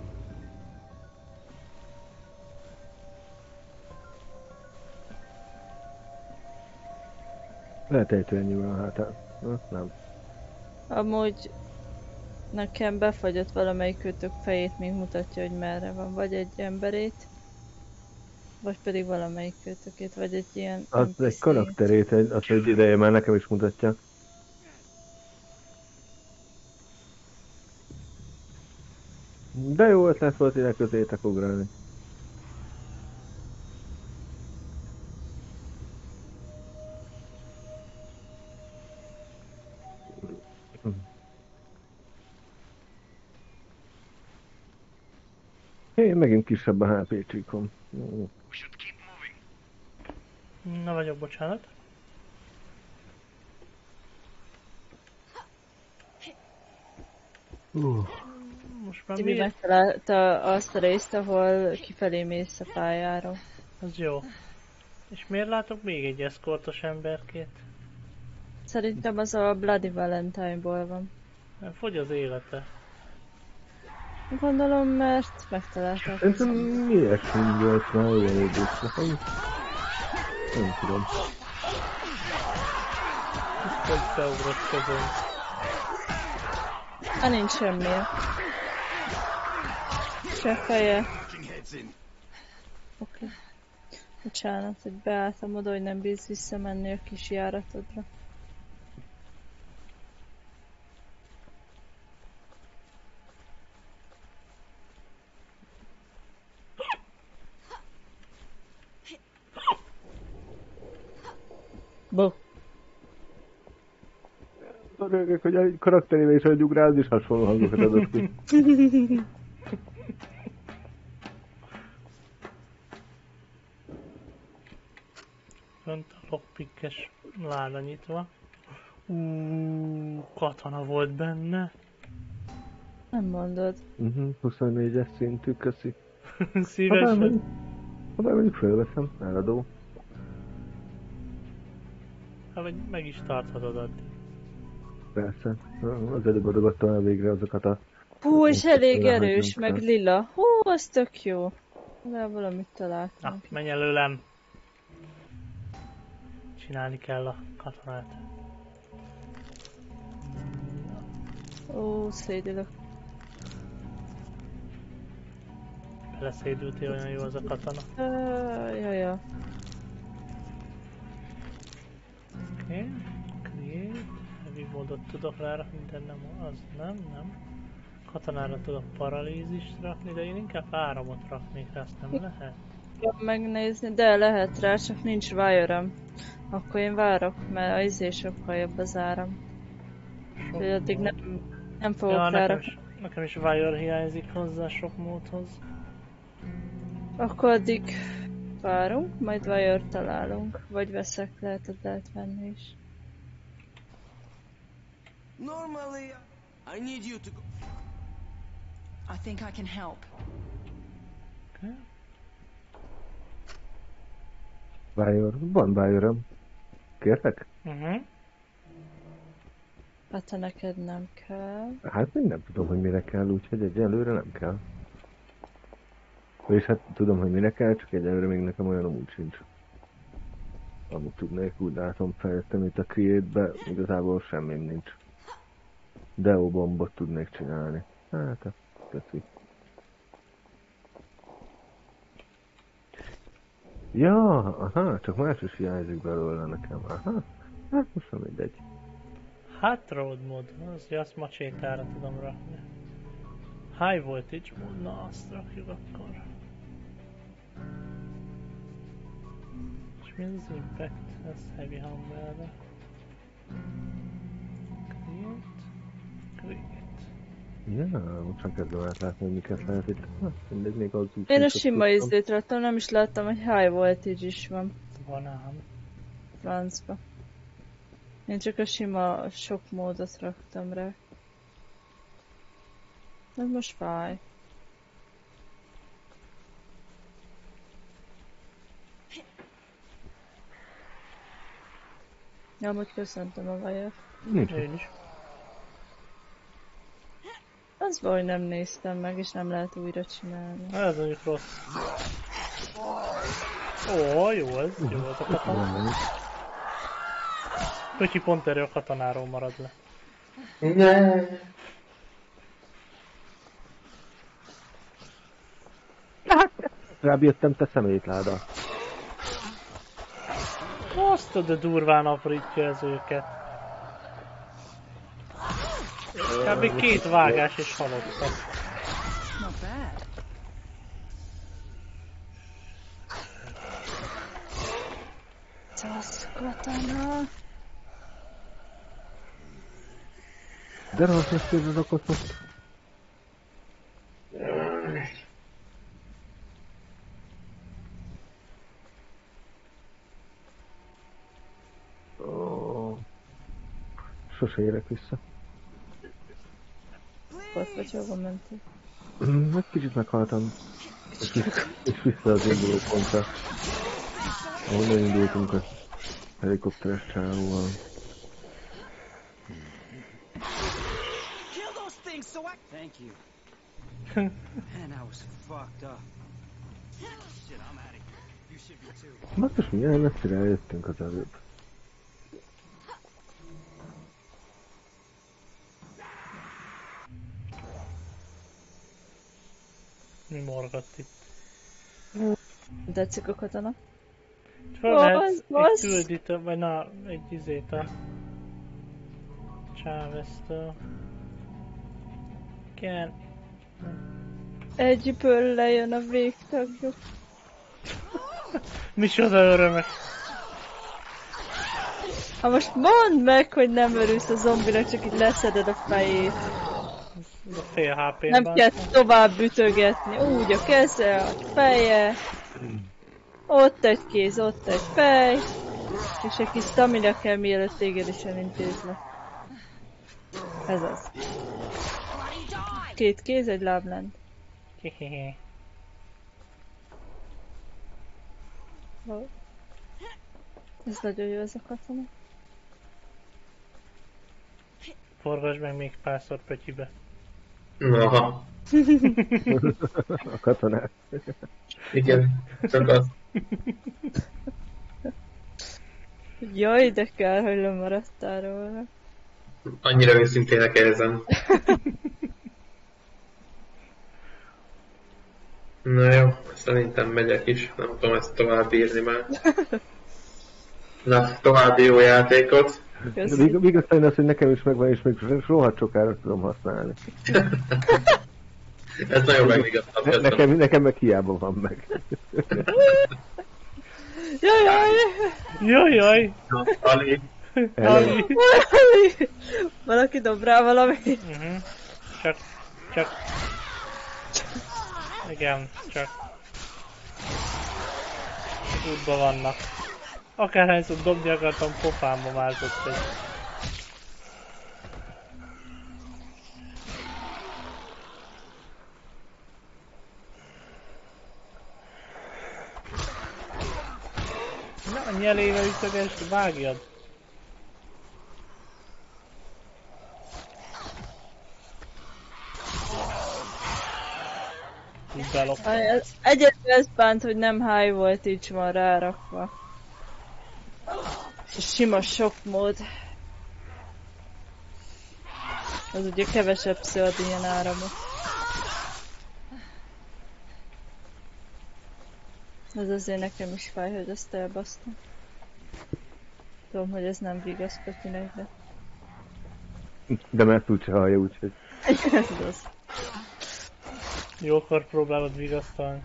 Lehet ejtően nyilván a hátán. Nem. Amúgy nekem befagyott valamelyik kötök fejét, még mutatja, hogy merre van. Vagy egy emberét, vagy pedig valamelyik kötökét, vagy egy ilyen Az egy NPC-t. karakterét, az egy ideje már nekem is mutatja. De jó ötlet volt ide közétek ugrálni. Hé, megint kisebb a HP csíkom. Na vagyok, bocsánat. Most már Tibi miért? megtalálta azt a részt, ahol kifelé mész a pályáról. Az jó. És miért látok még egy eszkortos emberkét? Szerintem az a Bloody Valentine-ból van. Nem, fogy az élete. Gondolom, mert megtalálták. Szerintem ilyesmi volt már olyan időszak. Nem tudom. Hogy beugrott közön. Hát nincs semmilyen. Se feje. Oké. Bocsánat, hogy beálltam oda, hogy nem bíz visszamenni a kis járatodra. Bo. Örülök, hogy a karakterével is adjuk rá, az is hasonló hangokat adott ki. Fönt a lockpickes láda nyitva. Katana volt benne. Nem mondod. 24-es szintű, köszi. Szívesen. Ha bár mondjuk felveszem, eladó. Hát vagy meg is tarthatod addig. Persze. Az előbb adogattam el végre azokat a... Hú, és elég Lehet, erős, nem meg kell. lila. Hú, az tök jó. De valamit Na, találtam. menj előlem. Csinálni kell a katonát. Ó, szédülök. Beleszédültél, olyan jó az a katona. Jaja. Oké. Create. Heavy módot tudok rárakni, de nem az. Nem. Katonára tudok paralízist rakni, de én inkább áramot raknék rá, azt nem lehet? Megnézni, de lehet rá, csak nincs wire-em. Akkor én várok, mert az izé sokkal jobb az áram. Úgyhogy addig nem fogok Ja, rára. nekem is wire hiányzik hozzá sok módhoz. Akkor addig várunk, majd wire találunk. Vagy veszek, lehet venni is. Normally, I need you to go. I think I can help. Okay. Van Wire-öm. Kérlek? Hát ha neked nem kell. Hát még nem tudom, hogy mire kell, úgyhogy egyelőre nem kell. És hát tudom, hogy mire kell, csak egyelőre még nekem olyan úgy sincs. Amit tudnék, úgy látom fejlettem itt a Create-be, igazából semmim nincs. Deo bombot tudnék csinálni. Hát, köszi. Ja, aha, csak más is hiányzik belőle nekem, aha. Hát most nem mindegy. Hát road mod, az azt macsétára tudom rakni. High voltage mod, na azt rakjuk akkor. És mi az impact? Ez heavy hammerre. Create. Ja, most csak kezdem átlátni, hogy miket lehet itt. Mindegy, még az úgy. Én a sima ízdét raktam, nem is láttam, hogy high voltage is van. Van ám. Francba. Én csak a sima sok módot raktam rá. Ez most fáj. Ja, amúgy köszöntöm a vajat. Nincs. Én is. Az baj, nem néztem meg, és nem lehet újra csinálni. Ez mondjuk rossz. Ó, jó ez a katona. Ötyi pont erő a katonáról marad le. Ne. Rább jöttem, te szemétláda. Azt de durván aprítja ez őket. Kb. 2 vágás és halottak. Not bad. Szasz katona. De rossz lesz ez az okot most. sose érek vissza. Ott vagy hova mentél? Egy kicsit meghaltam. És vissza az induló pontra. Ahonnan indultunk a helikopteres csávóval. Kill those things so I... Thank you. Man, I was fucked up. Shit, I'm out of here. You should be too. Basszus, milyen messzire eljöttünk az előbb. Mi morgat itt? Tetszik a katona? Fel lehet Az, egy az. küldítő, vagy na, egy izét a Chávez-től. Igen. Egyből lejön a végtagjuk. Micsoda örömek. Ha most mondd meg, hogy nem örülsz a zombinak, csak így leszeded a fejét. A fél HP-ben. Nem kell tovább ütögetni. Úgy a keze, a feje. Ott egy kéz, ott egy fej. És egy kis stamina kell, mielőtt téged is elintézlek. Ez az. 2 kéz, egy láblend. Hehehe. Ez nagyon jó ez a katona. Forgasd meg még párszor pötyibe. Aha. A katonát. Igen, csak az. Jaj, de kár, hogy lemaradtál róla. Annyira őszintének érzem. Na jó, szerintem megyek is. Nem tudom ezt tovább bírni már. Na, további jó játékot. Még aztán az, hogy nekem is megvan, és még rohadt sokára tudom használni. Ez nagyon megvigasztalja. Nekem meg hiába van meg. Jaj! Jaj! Ali. Ali! Valaki dob rá valamit. Csak... Igen, csak... Útban vannak. Akárhányszor dobni akartam, pofámba mászott egy. Na, a nyelével ütöges, vágjad! Így beloptam. Egyetlen ez bánt, hogy nem high volt, így van rárakva. Sima sok mód. Az ugye kevesebb ad ilyen áramot. Ez azért nekem is fáj, hogy ezt elbasztam. Tudom, hogy ez nem vigasz Petinek, de... De mert úgyse hallja, úgyhogy... Ez az. Jókor próbálod vigasztalni.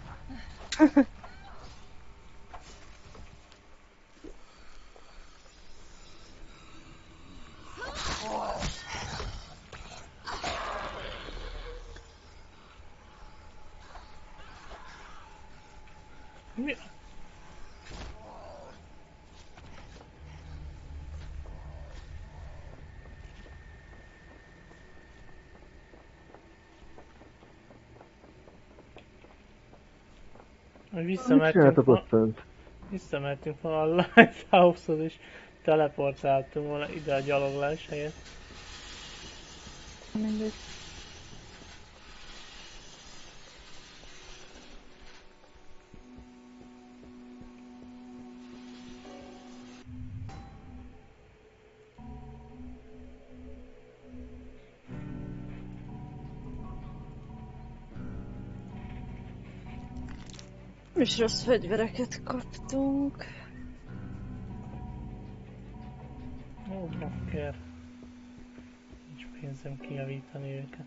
Mi? Visszamentünk volna a Lighthouse-hoz és teleportáltunk volna ide a gyaloglás helyett. Mindegy. És rossz fegyvereket kaptunk. Ó, bakker. Nincs pénzem kijavítani őket.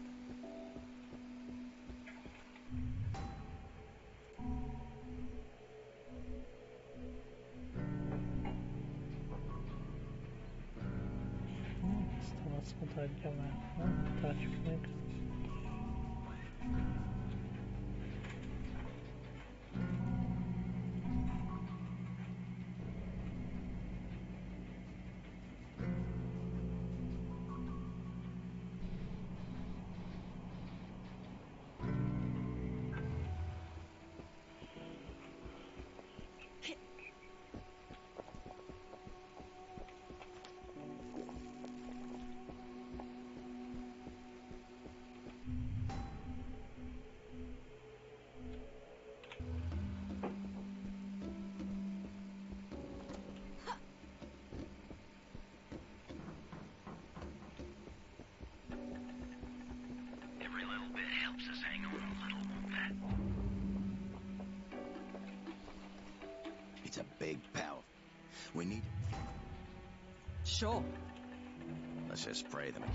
Ezt a vackot adja már. Na, tartsuk meg. It's a big power. We need... Sure. Let's just spray them.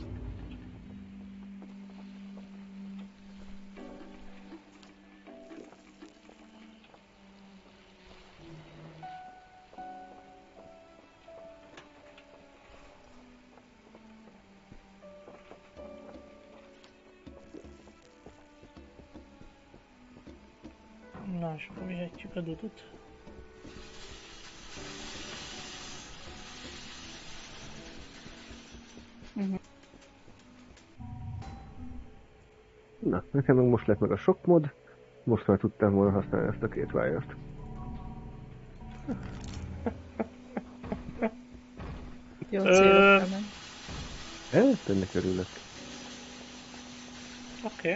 Na, és akkor vihetjük a dudut. Na, nekem meg most lett meg a sok mod, most már tudtam volna használni ezt a két wire-t. Jó célokra megy. Ennek örülök. Oké.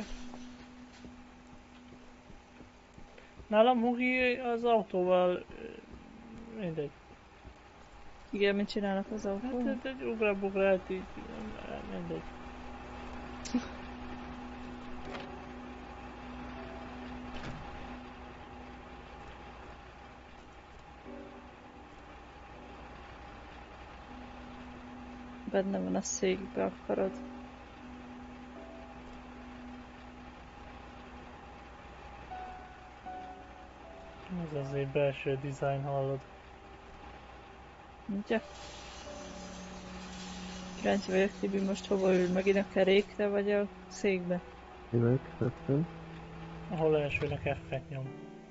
Nálam Hugi az autóval... mindegy. Igen, mit csinálnak az autóval? Hát egy ugrál-bugrát így... mindegy. Benne van a székbe, akarod. Ez azért belső design, hallod. Ugye? Kíváncsi vagyok, Tibi most hova ül, megint a kerékre vagy a székbe? Kinek? Tettem. Ahol elsőnek F-et nyom.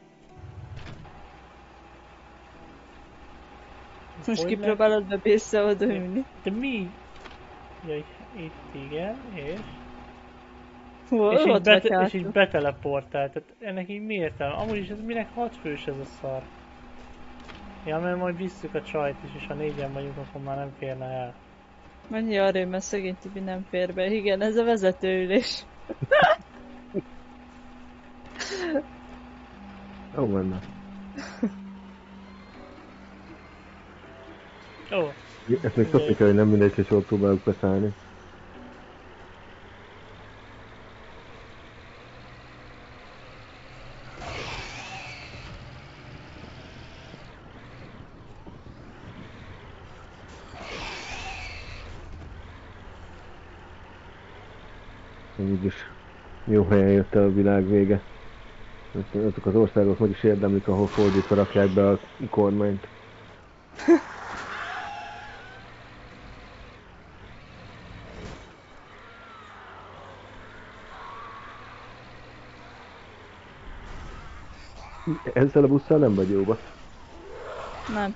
Most kipróbálod be vissza oda ülni. De mi? Ja, itt igen, és És így beteleportál, tehát ennek így mi értelme? Amúgy is ez minek 6 fős ez a szar? Ja, mert majd visszük a csajt is, és ha 4-en vagyunk, akkor már nem férne el. Menj arra, mert szegény Tibi nem fér be. Igen, ez a vezetőülés. Ó, menne. Ó. Ezt még tudni kell, hogy nem mindegy, hogy jól próbáljuk beszállni. Így is jó helyen jött el a világ vége. Azok az országok meg is érdemlik, ahol fordítva rakják be a kormányt. Ezzel a busszal nem vagy jóba? Nem.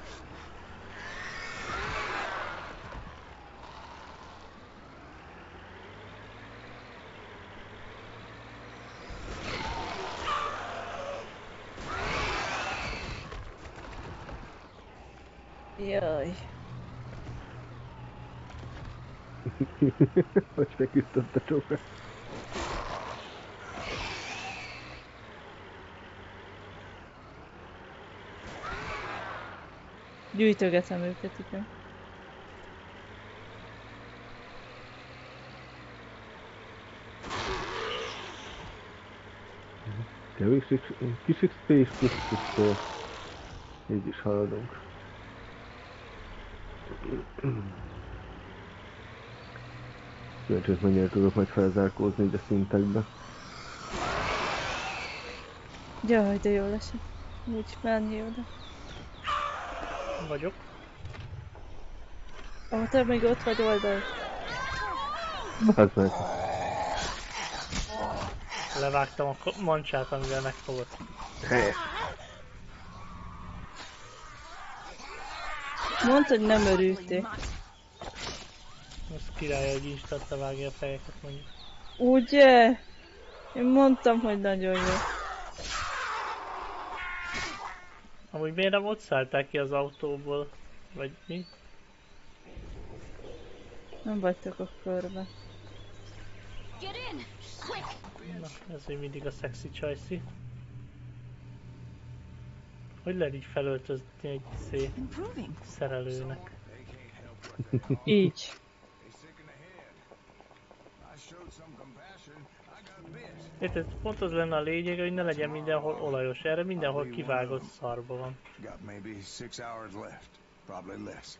Jaj. Hogy feküdtött a csóka? Gyűjtögetem őket, igen. Kevés kis XP és plusz pisztol. Így is haladunk. Kíváncsi, hogy mennyire tudok majd felzárkózni így a szintekbe. Jaj, de jól esik. Úgy menni oda. Vagyok. Te még ott vagy oldalt. Az meg. Levágtam a mancsát, amivel megfogott. Helyes. Mondd, hogy nem örültél. Az király, hogy instant levágja a fejeket, mondjuk. Ugye? Én mondtam, hogy nagyon jó. Amúgy miért nem ott szállták ki az autóból? Vagy mi? Nem vagytok a körbe. Na, ez még mindig a sexy csajszi. Hogy lehet így felöltözni egy szerelőnek? Így. I showed some compassion. I got bit. Érted, pont az lenne a lényeg, hogy ne legyen mindenhol olajos. Erre mindenhol kivágott szarba van. Got maybe 6 hours left. Probably less.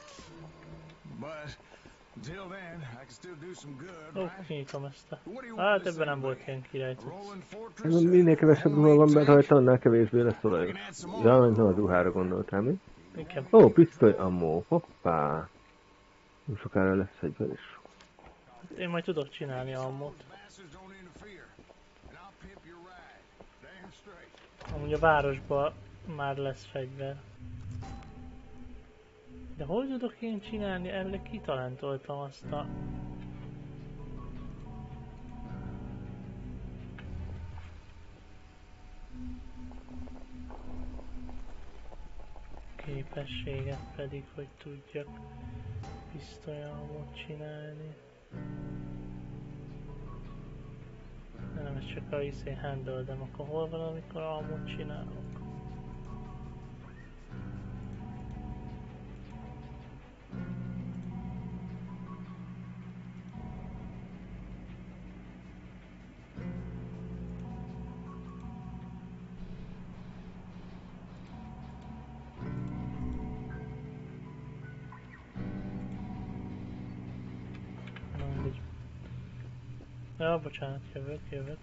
But until then, I can still do some good, Ó, right? kinyitom ezt a... Hát ebben nem volt ilyen királycucc. Minél kevesebb ruha van benne rajta, annál kevésbé lesz olajos. Ja, nem a ruhára gondoltál, mi? Igen. Ó, pisztoly ammó, hoppá. Nem sokára lesz fegyver is. Én majd tudok csinálni ammót. Amúgy a városban már lesz fegyver. De hol tudok én csinálni? Elvileg kitalentoltam azt a... képességet pedig, hogy tudjak pisztolyalmot csinálni. Nem, ez csak a handle-dem, akkor hol van, amikor almot csinálok? Ja, bocsánat, jövök.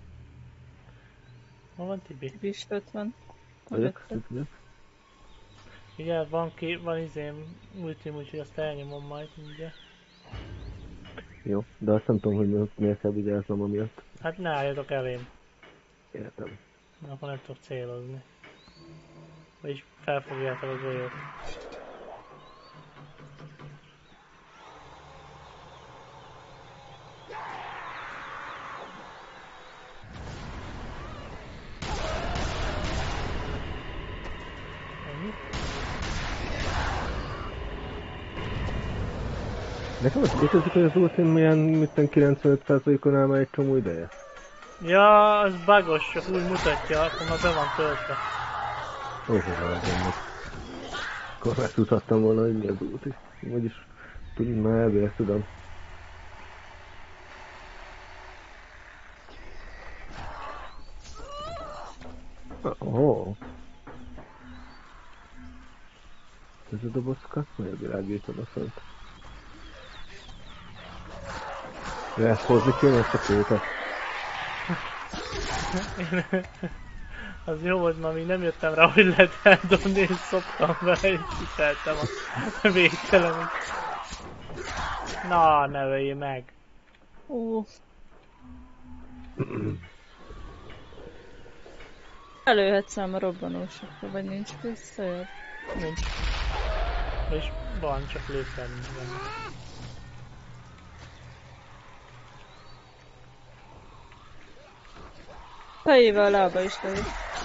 Hol van Tibi? Tibi is ott van. Vagyok. Ugye, van izém ultim, úgyhogy azt elnyomom majd mindjárt. Jó, de azt nem tudom, hogy miért kell vigyáznom amiatt. Hát ne álljatok elém. Értem. Akkor nem tudok célozni. Vagyis felfogjátok a golyót. Nekem azt kérdezik, hogy az ultim milyen 95%-on áll már egy csomó ideje. Ja, az bugos, csak úgy mutatja, akkor már be van töltve. Akkor már tudhattam volna, hogy mi az ulti. Vagyis már elvileg tudom. Oh. Ez a dobozka? Megvilágítom a fönt. De ezt hozni kéne ezt a kétet? Az jó volt, ma még nem jöttem rá, hogy lehet eldobni, és szoptam vele, és kiseltem a végtelenül. Na, ne öljél meg! Előhetsz ám a robbanósokra, vagy nincs pisztolyod? Nincs. És van, csak lőszer nincs benne. Fejével a lába is lövi.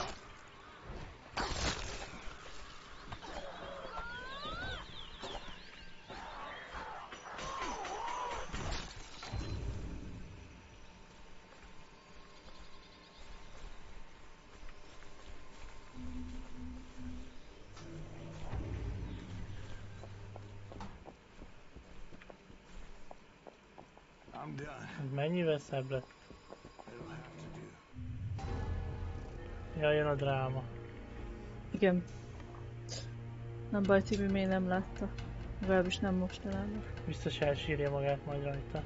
Mennyivel szebb lett? Ja, jön a dráma. Igen. Nem baj, Tibi még nem látta. Legalábbis nem mostanában. Biztos elsírja magát majd rajta.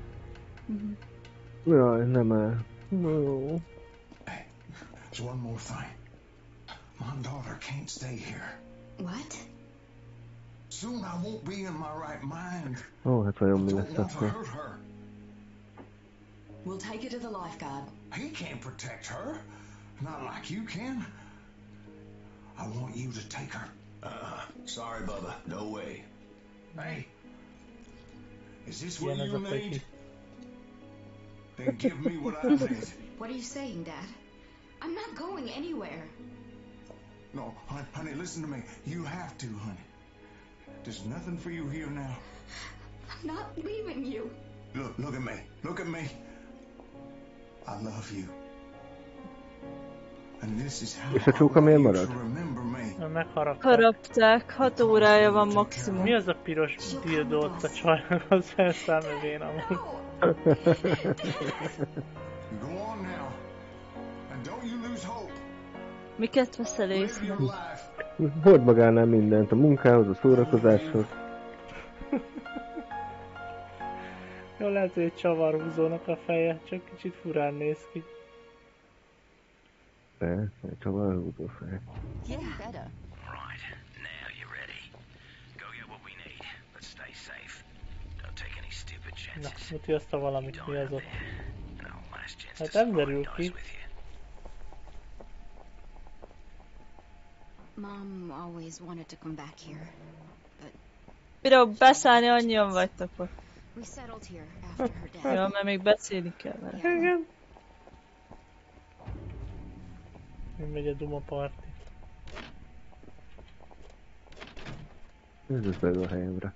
Jaj, nem el. No. Hey, there's one more thing. My daughter can't stay here. What? Soon I won't be in my right mind. Ó, hát vajon mi Don't lesz want to akkor? hurt her. We'll take her to the lifeguard. He can't protect her. Not like you can. I want you to take her. Sorry, Bubba. No way. Hey, is this what Ilyen you az a need? pöki. Then give me what I need. What are you saying, Dad? I'm not going anywhere. No, honey, listen to me. You have to, honey. There's nothing for you here now. I'm not leaving you. Look at me. Look at me. I love you. And this is how És a csóka I miért want you marad? to remember me. Megharapták. Harapták, 6 órája van maximum. Mi az a piros dildó ott a csajnak az felszámövén amúgy? Go on now. And don't you lose hope. Miket veszel Live észre? your life. Hord magánál mindent, a munkához, a szórakozáshoz. Jó, lehet, hogy egy csavarhúzónak a feje, csak kicsit furán néz ki. Persze, csavarhúzó fej. Getting better. Right, now you're ready. Go get what we need, but stay safe. Don't take any stupid Na, chances. muti azt a valamit, mi az ott. And our last chance Hát to nem survive derül dies ki. with you. Mom always wanted to come back here, but Bírok beszállni, annyian vagytok ott. we settled here after her death. Jó, mert még beszélni kell vele. Igen. Mi megy a Duma Party. Ez meg a helyemre.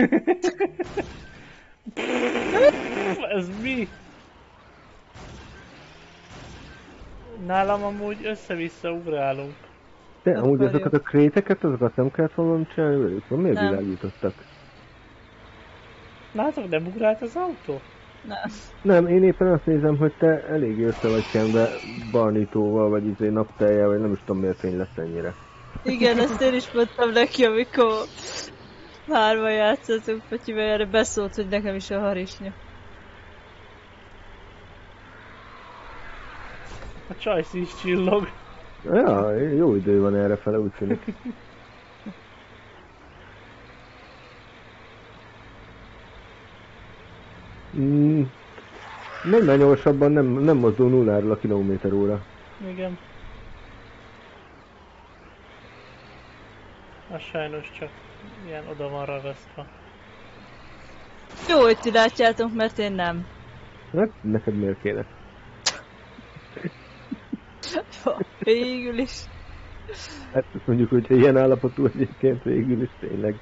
Ez mi? Nálam amúgy össze-vissza ugrálunk. De amúgy Akarja. azokat a kréteket, azokat nem kellett volna csinálni velük? Miért Nem. világítottak? Látok, nem ugrált az autó? Nem. Nem, én éppen azt nézem, hogy te eléggé össze vagy kenve barnítóval, vagy napteljel, vagy nem is tudom miért fény lesz ennyire. Igen, ezt én is mondtam neki, amikor hárman játszottunk Patyivel, erre beszólt, hogy nekem is a harisnya. A csajsz is csillog. Ja, jó idő van errefele, úgy tűnik. Nem gyorsabban, nem mozdul nulláról a kilométer-óra. Igen. Az sajnos csak ilyen oda van ragasztva. Jó, hogy ti látjátok, mert én nem. Hát, neked miért kéne? Végül is. Hát azt mondjuk, hogyha ilyen állapotú egyébként végül is tényleg.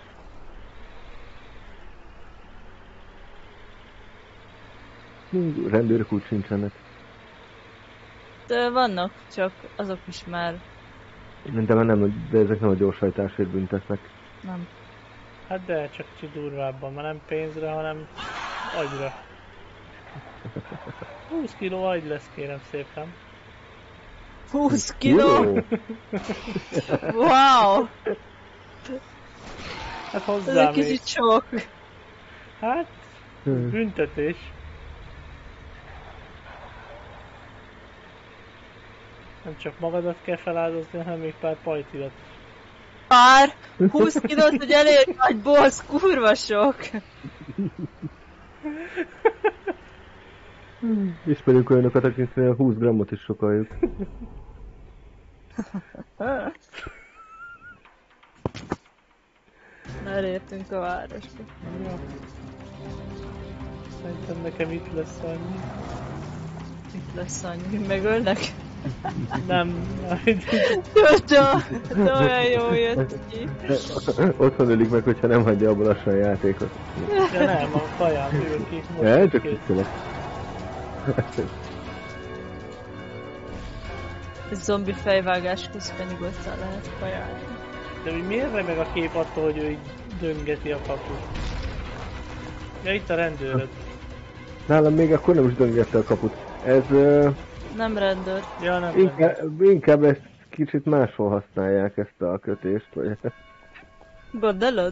Rendőrök úgy sincsenek. De vannak, csak azok is már De már nem, de ezek nem a gyorshajtásért büntetnek. nem. Hát de csak kicsit durvábban, már nem pénzre, hanem agyra. 20 kiló agy lesz, kérem szépen. 20 kiló! Wow! Hát Ez hozzám egy kicsit sok. Hát, büntetés. Nem csak magadat kell feláldozni, hanem még pár pajtidat. Pár 20 kilót, hogy elérj nagy boss, kurva sok. Ismerünk olyanokat, akiknél 20 grammot is sokaljuk. Elértünk a városba. Ja. Szerintem nekem itt lesz annyi. Itt lesz annyi, megölnek. Nem, majd. De olyan jó jött ki. Otthon ölik meg, hogyha nem hagyja abba lassan a játékot. De nem, a kaján ül ki. Csak viccelek. Zombi fejvágás közben nyugodtan lehet kajálni. De hogy miért remeg a kép attól, hogy ő így döngeti a kaput? Ja, itt a rendőröd. Nálam még akkor nem is döngette a kaput. Ez... Nem rendőr. Ja, nem. Inkább ezt kicsit máshol használják, ezt a kötést, vagy... Gondolod?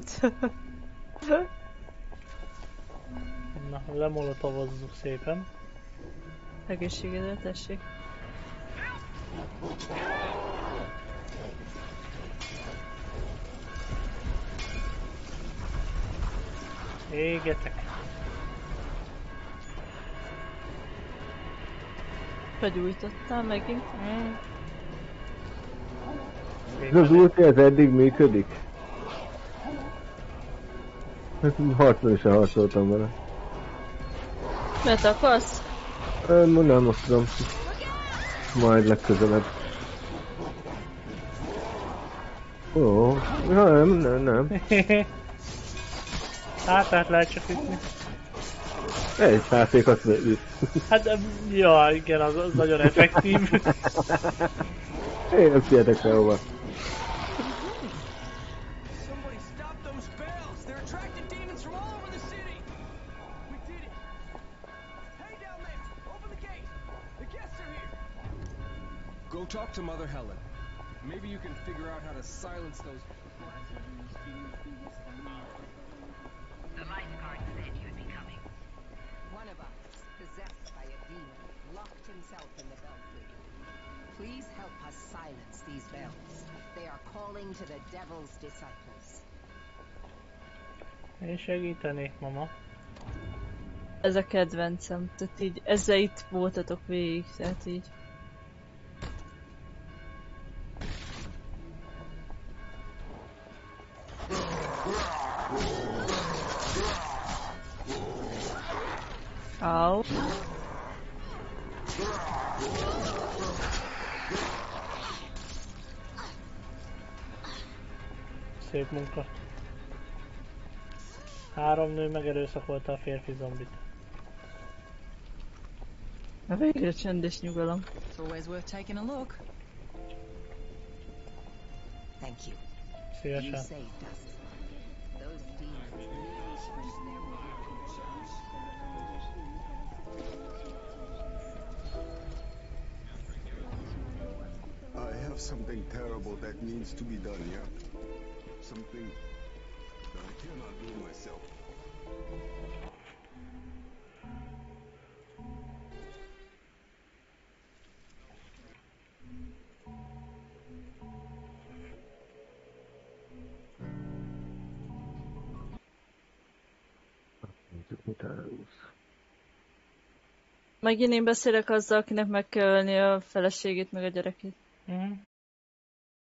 Na, lemolotovozzuk szépen. Egészségedre, tessék. Égetek. Begyújtottál megint? Ez az ulti, ez eddig működik? Hát harcban is harcoltam vele. Mert akarsz? Nem, most tudom. Majd legközelebb. Ó, nem. Hát lehet csak ütni. Egy száték üt. Hát, ja, igen, az nagyon effektív. Én nem figyeltek sehova. Go talk to Mother Helen. Maybe you can figure out how to silence those. The lifeguard said you'd be coming. One of us, possessed by a demon, locked himself in the belfry. Please help us silence these bells. They are calling to the devil's disciples. Én segítenék, mama. Ez a kedvencem, tehát így ezzel itt voltatok végig, tehát így. Au. Szép munka. 3 nő megerőszakolta a férfi zombit. Na végre csendes nyugalom. It's always worth taking a look. Thank you. You Szívesen. saved us. Those demons really pushed their way to the church. I have something terrible that needs to be done, yeah? Something that I cannot do myself. Nézzük, mit árulsz. Megint én beszélek azzal, akinek meg kell ölni a feleségét meg a gyerekét.